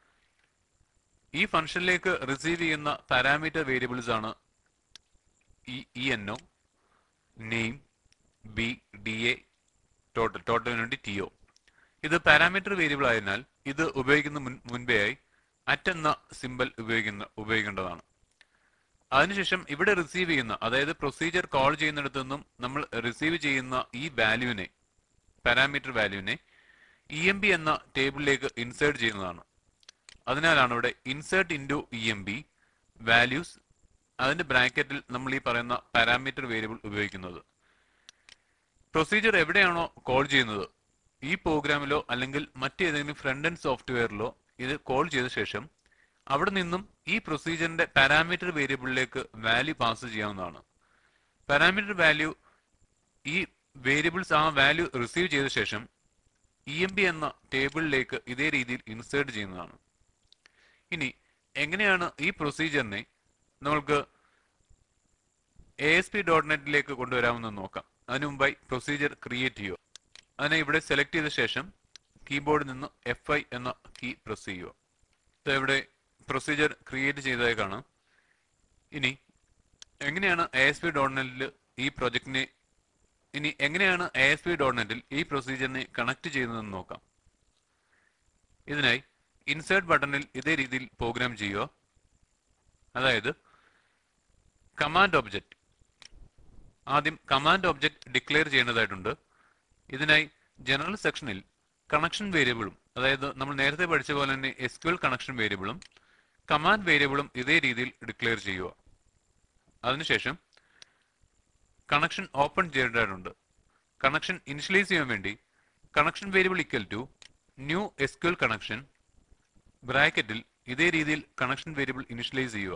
ഈ ഫംഗ്ഷനിലേക്ക് റിസീവ് ചെയ്യുന്ന പാരാമീറ്റർ വേരിയബിൾസ് ആണ് E N O, name, B, D A, total, ടോട്ടലിന് വേണ്ടി ടി ഒ. ഇത് പാരാമീറ്റർ വേരിയബിൾ ആയതിനാൽ ഇത് ഉപയോഗിക്കുന്ന മുൻപേ ആയി അറ്റ് എന്ന സിമ്പൽ ഉപയോഗിക്കുന്ന ഉപയോഗിക്കേണ്ടതാണ്. അതിനുശേഷം ഇവിടെ റിസീവ് ചെയ്യുന്ന, അതായത് പ്രൊസീജിയർ കോൾ ചെയ്യുന്നിടത്തു നിന്നും നമ്മൾ റിസീവ് ചെയ്യുന്ന ഈ വാല്യൂവിനെ, പാരാമീറ്റർ വാല്യൂവിനെ ഇ എം ബി എന്ന ടേബിളിലേക്ക് ഇൻസേർട്ട് ചെയ്യുന്നതാണ്. അതിനാലാണ് ഇവിടെ insert into E M B values, അതിന്റെ ബ്രാക്കറ്റിൽ നമ്മൾ ഈ പറയുന്ന പാരാമീറ്റർ വേരിയബിൾ ഉപയോഗിക്കുന്നത്. പ്രൊസീജിയർ എവിടെയാണോ കോൾ ചെയ്യുന്നത്, ഈ പ്രോഗ്രാമിലോ അല്ലെങ്കിൽ മറ്റേതെങ്കിലും ഫ്രണ്ട് എൻഡ് സോഫ്റ്റ്വെയറിലോ ഇത് കോൾ ചെയ്ത ശേഷം അവിടെ നിന്നും ഈ പ്രൊസീജിയറിന്റെ പാരാമീറ്റർ വേരിയബിളിലേക്ക് വാല്യൂ പാസ് ചെയ്യാവുന്നതാണ്. പാരാമീറ്റർ വാല്യൂ, ഈ വേരിയബിൾസ് ആ വാല്യൂ റിസീവ് ചെയ്ത ശേഷം ഇ എം ബി എന്ന ടേബിളിലേക്ക് ഇതേ രീതിയിൽ ഇൻസേർട്ട് ചെയ്യുന്നതാണ്. ഇനി എങ്ങനെയാണ് ഈ പ്രൊസീജിയറിനെ നമ്മൾക്ക് എ എസ് പി ഡോട്ട് നെറ്റിലേക്ക് കൊണ്ടുവരാമെന്ന് നോക്കാം. അതിനു മുമ്പായി പ്രൊസീജിയർ ക്രിയേറ്റ് ചെയ്യുക. അതിനെ ഇവിടെ സെലക്ട് ചെയ്ത ശേഷം കീബോർഡിൽ നിന്ന് എഫ് ഐ എന്ന കീ പ്രസ് ചെയ്യുക. ഇവിടെ പ്രൊസീജിയർ ക്രിയേറ്റ് ചെയ്തതായി കാണാം. ഇനി എങ്ങനെയാണ് എ എസ് പി ഡോട്ട് നെറ്റിൽ ഈ പ്രൊജക്ടിനെ ഇനി എങ്ങനെയാണ് എ എസ് പി ഡോട്ട് നെറ്റിൽ ഈ പ്രൊസീജിയറിനെ കണക്ട് ചെയ്യുന്നതെന്ന് നോക്കാം. ഇതിനായി ഇൻസേർട്ട് ബട്ടണിൽ ഇതേ രീതിയിൽ പ്രോഗ്രാം ചെയ്യുക. അതായത് കമാൻഡ് ഒബ്ജക്റ്റ്, ആദ്യം കമാൻഡ് ഒബ്ജക്റ്റ് ഡിക്ലെയർ ചെയ്യേണ്ടതായിട്ടുണ്ട്. ഇതിനായി ജനറൽ സെക്ഷനിൽ കണക്ഷൻ വേരിയബിളും, അതായത് നമ്മൾ നേരത്തെ പഠിച്ച പോലെ തന്നെ എസ് ക്യു എൽ കണക്ഷൻ വേരിയബിളും കമാൻഡ് വേരിയബിളും ഇതേ രീതിയിൽ ഡിക്ലെയർ ചെയ്യുക. അതിനുശേഷം കണക്ഷൻ ഓപ്പൺ ചെയ്യേണ്ടതായിട്ടുണ്ട്. കണക്ഷൻ ഇനിഷ്യലൈസ് ചെയ്യാൻ വേണ്ടി connection variable equal to new S Q L connection ബ്രാക്കറ്റിൽ ഇതേ രീതിയിൽ കണക്ഷൻ വേരിയബിൾ ഇനിഷ്യലൈസ് ചെയ്യുക.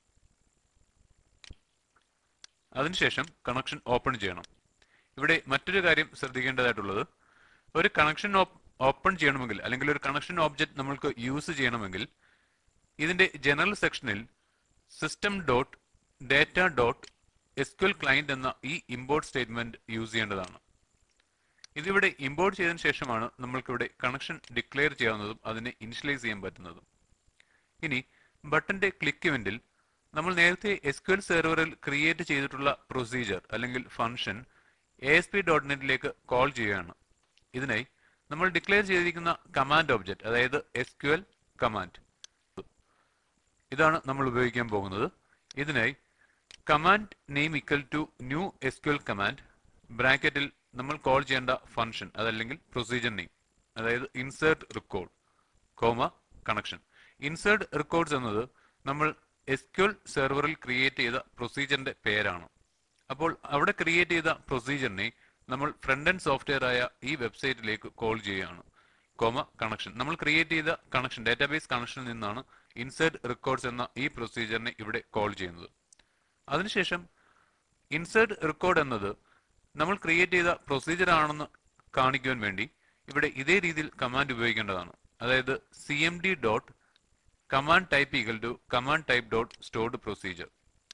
അതിനുശേഷം കണക്ഷൻ ഓപ്പൺ ചെയ്യണം. ഇവിടെ മറ്റൊരു കാര്യം ശ്രദ്ധിക്കേണ്ടതായിട്ടുള്ളത്, ഒരു കണക്ഷൻ ഓപ്പൺ ചെയ്യണമെങ്കിൽ അല്ലെങ്കിൽ ഒരു കണക്ഷൻ ഓബ്ജക്റ്റ് നമ്മൾക്ക് യൂസ് ചെയ്യണമെങ്കിൽ ഇതിന്റെ ജനറൽ സെക്ഷനിൽ system dot data dot S Q L client എന്ന ഈ ഇമ്പോർട്ട് സ്റ്റേറ്റ്മെന്റ് യൂസ് ചെയ്യേണ്ടതാണ്. ഇതിവിടെ ഇമ്പോർട്ട് ചെയ്തതിനു ശേഷമാണ് നമ്മൾക്കിവിടെ കണക്ഷൻ ഡിക്ലെയർ ചെയ്യാവുന്നതും അതിനെ ഇനിഷ്യലൈസ് ചെയ്യാൻ പറ്റുന്നതും. ഇനി ബട്ടന്റെ ക്ലിക്ക് ഇവന്റിൽ നമ്മൾ നേരത്തെ എസ് ക്യു എൽ സെർവറിൽ ക്രിയേറ്റ് ചെയ്തിട്ടുള്ള പ്രൊസീജിയർ അല്ലെങ്കിൽ function A S P dot നെറ്റിലേക്ക് കോൾ ചെയ്യുകയാണ്. ഇതിനായി നമ്മൾ ഡിക്ലെയർ ചെയ്തിരിക്കുന്ന കമാൻഡ് ഒബ്ജക്റ്റ്, അതായത് എസ് ക്യു എൽ കമാൻഡ്, ഇതാണ് നമ്മൾ ഉപയോഗിക്കാൻ പോകുന്നത്. ഇതിനായി command name equal to new S Q L command ബ്രാക്കറ്റിൽ നമ്മൾ കോൾ ചെയ്യേണ്ട ഫംഗ്ഷൻ അതല്ലെങ്കിൽ പ്രൊസീജിയർ നെയിം, അതായത് insert record comma connection. Insert records എന്നത് നമ്മൾ എസ് ക്യു എൽ സെർവറിൽ ക്രിയേറ്റ് ചെയ്ത പ്രൊസീജിയറിന്റെ പേരാണ്. അപ്പോൾ അവിടെ ക്രിയേറ്റ് ചെയ്ത പ്രൊസീജിയറിനെ നമ്മൾ ഫ്രണ്ട് എൻഡ് സോഫ്റ്റ്വെയർ ആയ ഈ വെബ്സൈറ്റിലേക്ക് കോൾ ചെയ്യുകയാണ്. കോമ കണക്ഷൻ, നമ്മൾ ക്രിയേറ്റ് ചെയ്ത കണക്ഷൻ ഡാറ്റാബേസ് കണക്ഷനിൽ നിന്നാണ് ഇൻസേർട്ട് റെക്കോർഡ്സ് എന്ന ഈ പ്രൊസീജിയറിനെ ഇവിടെ കോൾ ചെയ്യുന്നത്. അതിനുശേഷം ഇൻസേർട്ട് റെക്കോർഡ് എന്നത് നമ്മൾ ക്രിയേറ്റ് ചെയ്ത പ്രൊസീജിയർ ആണെന്ന് കാണിക്കുവാൻ വേണ്ടി ഇവിടെ ഇതേ രീതിയിൽ കമാൻഡ് ഉപയോഗിക്കേണ്ടതാണ്. അതായത് C M D dot command type equal to command type dot stored procedure.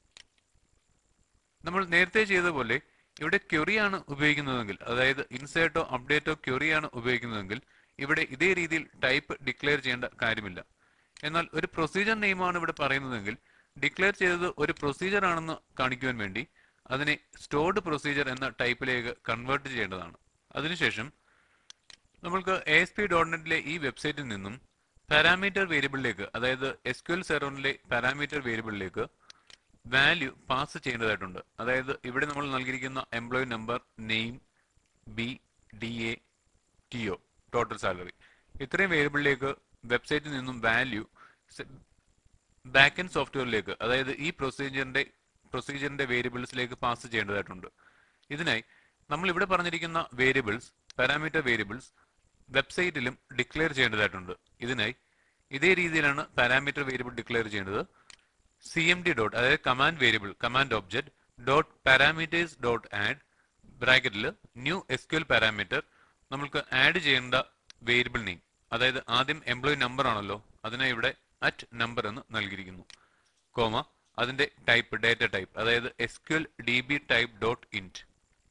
നമ്മൾ നേരത്തെ ചെയ്തതുപോലെ ഇവിടെ ക്വറി ആണ് ഉപയോഗിക്കുന്നതെങ്കിൽ, അതായത് ഇൻസേർട്ടോ അപ്ഡേറ്റോ ക്വറി ആണ് ഉപയോഗിക്കുന്നതെങ്കിൽ ഇവിടെ ഇതേ രീതിയിൽ ടൈപ്പ് ഡിക്ലെയർ ചെയ്യേണ്ട കാര്യമില്ല. എന്നാൽ ഒരു പ്രൊസീജിയർ നെയിമാണ് ഇവിടെ പറയുന്നതെങ്കിൽ ഡിക്ലെയർ ചെയ്തത് ഒരു പ്രൊസീജിയർ ആണെന്ന് കാണിക്കുവാൻ വേണ്ടി അതിനെ സ്റ്റോർഡ് പ്രൊസീജിയർ എന്ന ടൈപ്പിലേക്ക് കൺവേർട്ട് ചെയ്യേണ്ടതാണ്. അതിനുശേഷം നമ്മൾക്ക് എ എസ് പി ഡോട്ട് നെറ്റിലെ ഈ വെബ്സൈറ്റിൽ നിന്നും പാരാമീറ്റർ വേരിയബിളിലേക്ക്, അതായത് എസ് ക്യു എൽ സെർവറിലെ പാരാമീറ്റർ വേരിയബിളിലേക്ക് വാല്യൂ പാസ് ചെയ്യേണ്ടതായിട്ടുണ്ട്. അതായത് ഇവിടെ നമ്മൾ നൽകിയിരിക്കുന്ന employee number, name, B, D A, T O, total salary, ഇത്രയും വേരിയബിളിലേക്ക് വെബ്സൈറ്റിൽ നിന്നും വാല്യൂ ബാക്ക് എൻഡ് സോഫ്റ്റ്വെയറിലേക്ക്, അതായത് ഈ പ്രൊസീജിയറിന്റെ പ്രൊസീജിയറിന്റെ വേരിയബിൾസിലേക്ക് പാസ് ചെയ്യേണ്ടതായിട്ടുണ്ട്. ഇതിനായി നമ്മൾ ഇവിടെ പറഞ്ഞിരിക്കുന്ന വേരിയബിൾസ്, പാരാമീറ്റർ വേരിയബിൾസ് വെബ്സൈറ്റിലും ഡിക്ലെയർ ചെയ്യേണ്ടതായിട്ടുണ്ട്. ഇതിനായി ഇതേ രീതിയിലാണ് പാരാമീറ്റർ വേരിയബിൾ ഡിക്ലെയർ ചെയ്യേണ്ടത്. സി എം ഡി ഡോട്ട്, അതായത് command variable, command object dot parameters dot add ബ്രാക്കറ്റിൽ new S Q L parameter, നമ്മൾക്ക് ആഡ് ചെയ്യേണ്ട വേരിയബിൾ നെയിം, അതായത് ആദ്യം എംപ്ലോയി നമ്പർ ആണല്ലോ, അതിനെ ഇവിടെ അറ്റ് നമ്പർ എന്ന് നൽകിയിരിക്കുന്നു, കോമ അതിന്റെ ടൈപ്പ് ഡേറ്റ ടൈപ്പ്, അതായത് S Q L D B type dot int.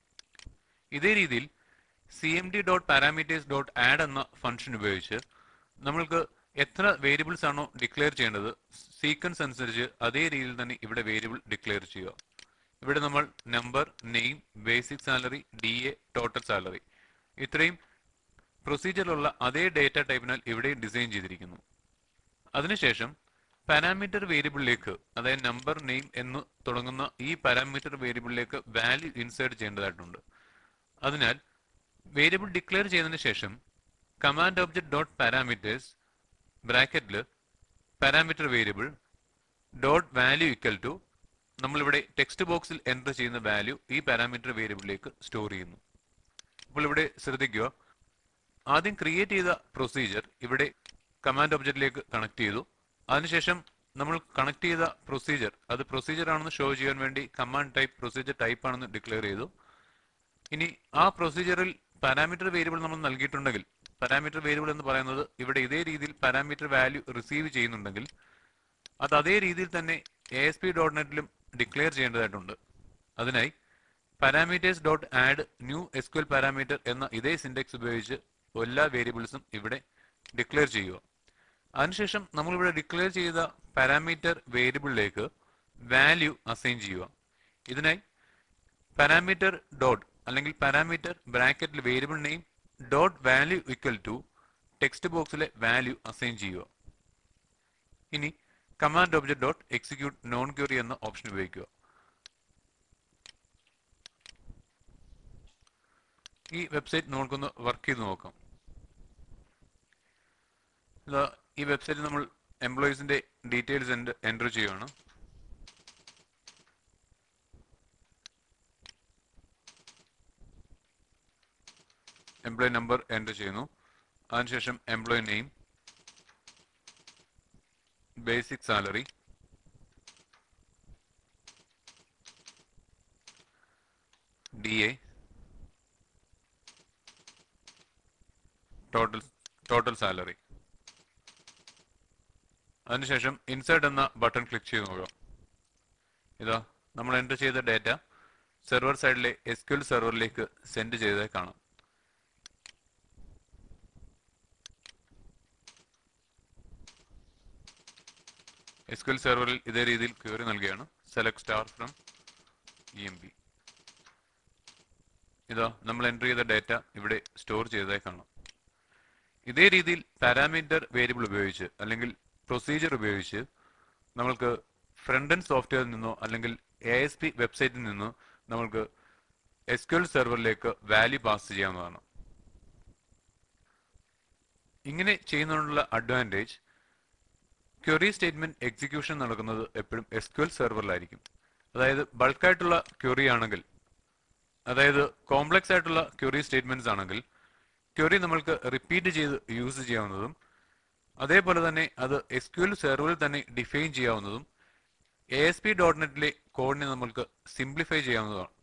ഇതേ രീതിയിൽ C M D dot parameters dot add എന്ന ഫംഗ്ഷൻ ഉപയോഗിച്ച് നമ്മൾക്ക് എത്ര വേരിയബിൾസ് ആണോ ഡിക്ലെയർ ചെയ്യേണ്ടത് സീക്വൻസ് അനുസരിച്ച് അതേ രീതിയിൽ തന്നെ ഇവിടെ വേരിയബിൾ ഡിക്ലെയർ ചെയ്യുക. ഇവിടെ നമ്മൾ number, name, basic salary, D A, total salary, ഇത്രയും പ്രൊസീജിയറിലുള്ള അതേ ഡേറ്റ ടൈപ്പിനാൽ ഇവിടെ ഡിസൈൻ ചെയ്തിരിക്കുന്നു. അതിനുശേഷം പാരാമീറ്റർ വേരിയബിളിലേക്ക്, അതായത് നമ്പർ, നെയിം എന്ന് തുടങ്ങുന്ന ഈ പാരാമീറ്റർ വേരിയബിളിലേക്ക് വാല്യൂ ഇൻസേർട്ട് ചെയ്യേണ്ടതായിട്ടുണ്ട്. അതിനാൽ വേരിയബിൾ ഡിക്ലെയർ ചെയ്തതിനു ശേഷം കമാൻഡ് ഒബ്ജക്ട് ഡോട്ട് പാരാമീറ്റേഴ്സ് ബ്രാക്കറ്റിൽ parameter variable dot value equal to, നമ്മളിവിടെ ടെക്സ്റ്റ് ബോക്സിൽ എൻ്റർ ചെയ്യുന്ന വാല്യൂ ഈ പാരാമീറ്റർ വേരിയബിളിലേക്ക് സ്റ്റോർ ചെയ്യുന്നു. അപ്പോൾ ഇവിടെ ശ്രദ്ധിക്കുക, ആദ്യം ക്രിയേറ്റ് ചെയ്ത പ്രൊസീജിയർ ഇവിടെ കമാൻഡ് ഒബ്ജക്റ്റിലേക്ക് കണക്ട് ചെയ്തു. അതിനുശേഷം നമ്മൾ കണക്ട് ചെയ്ത പ്രൊസീജിയർ അത് പ്രൊസീജിയർ ആണെന്ന് ഷോ ചെയ്യാൻ വേണ്ടി കമാൻഡ് ടൈപ്പ് പ്രൊസീജിയർ ടൈപ്പ് ആണെന്ന് ഡിക്ലെയർ ചെയ്തു. ഇനി ആ പ്രൊസീജിയറിൽ പാരാമീറ്റർ വേരിയബിൾ നമ്മൾ നൽകിയിട്ടുണ്ടെങ്കിൽ, പാരാമീറ്റർ വേരിയബിൾ എന്ന് പറയുന്നത് ഇവിടെ ഇതേ രീതിയിൽ പാരാമീറ്റർ വാല്യൂ റിസീവ് ചെയ്യുന്നുണ്ടെങ്കിൽ അത് അതേ രീതിയിൽ തന്നെ എ എസ് പി ഡോട്ട് നെറ്റിലും ഡിക്ലെയർ ചെയ്യേണ്ടതായിട്ടുണ്ട്. അതിനായി parameters dot add new S Q L parameter എന്ന ഇതേ സിൻഡെക്സ് ഉപയോഗിച്ച് എല്ലാ വേരിയബിൾസും ഇവിടെ ഡിക്ലെയർ ചെയ്യുക. അതിനുശേഷം നമ്മളിവിടെ ഡിക്ലെയർ ചെയ്ത പാരാമീറ്റർ വേരിയബിളിലേക്ക് വാല്യൂ അസൈൻ ചെയ്യുക. ഇതിനായി പാരാമീറ്റർ ഡോട്ട് അല്ലെങ്കിൽ പാരാമീറ്റർ ബ്രാക്കറ്റിൽ variable name dot value equal to text ബോക്സിലെ വാല്യൂ അസൈൻ ചെയ്യുക. ഇനി command object dot execute non query എന്ന ഓപ്ഷൻ ഉപയോഗിക്കുക. ഈ വെബ്സൈറ്റ് നമുക്കൊന്ന് വർക്ക് ചെയ്ത് നോക്കാം. ഈ വെബ്സൈറ്റിൽ നമ്മൾ എംപ്ലോയീസിന്റെ ഡീറ്റെയിൽസ് എൻ്റർ ചെയ്യുകയാണ്. എംപ്ലോയി നമ്പർ എൻ്റർ ചെയ്യുന്നു. അതിനുശേഷം employee name, basic salary, D A, total total salary. അതിനുശേഷം ഇൻസേർട്ട് എന്ന ബട്ടൺ ക്ലിക്ക് ചെയ്ത് നോക്കാം. ഇതാ നമ്മൾ എൻ്റർ ചെയ്ത ഡേറ്റ സെർവർ സൈഡിലെ എസ് ക്യു എൽ സെർവറിലേക്ക് സെൻഡ് ചെയ്തതായി കാണാം. എസ് ക്യു എൽ സെർവറിൽ ഇതേ രീതിയിൽ ക്വറി നൽകുകയാണ്. Select star from E M B. ഇതാ നമ്മൾ എൻ്റർ ചെയ്ത ഡേറ്റ ഇവിടെ സ്റ്റോർ ചെയ്തതായി കാണാം. ഇതേ രീതിയിൽ പാരാമീറ്റർ വേരിയബിൾ ഉപയോഗിച്ച് അല്ലെങ്കിൽ പ്രൊസീജിയർ ഉപയോഗിച്ച് നമ്മൾക്ക് ഫ്രണ്ട് എൻഡ് സോഫ്റ്റ്വെയറിൽ നിന്നോ അല്ലെങ്കിൽ എ എസ് പി വെബ്സൈറ്റിൽ നിന്നോ നമ്മൾക്ക് എസ് ക്യു എൽ സെർവറിലേക്ക് വാല്യൂ പാസ് ചെയ്യാവുന്നതാണ്. ഇങ്ങനെ ചെയ്യുന്നതിനുള്ള അഡ്വാൻറ്റേജ്, ക്വറി സ്റ്റേറ്റ്മെന്റ് എക്സിക്യൂഷൻ നടക്കുന്നത് എപ്പോഴും എസ് ക്യു എൽ സെർവറിലായിരിക്കും. അതായത് ബൾക്കായിട്ടുള്ള ക്വറി ആണെങ്കിൽ, അതായത് കോംപ്ലക്സ് ആയിട്ടുള്ള ക്വറി സ്റ്റേറ്റ്മെന്റ്സ് ആണെങ്കിൽ ക്വറി നമ്മൾക്ക് റിപ്പീറ്റ് ചെയ്ത് യൂസ് ചെയ്യാവുന്നതും അതേപോലെ തന്നെ അത് എസ് ക്യു എൽ സെർവറിൽ തന്നെ ഡിഫൈൻ ചെയ്യാവുന്നതും എ എസ് പി ഡോട്ട് നെറ്റിലെ കോഡിനെ നമ്മൾക്ക് സിംപ്ലിഫൈ ചെയ്യാവുന്നതാണ്.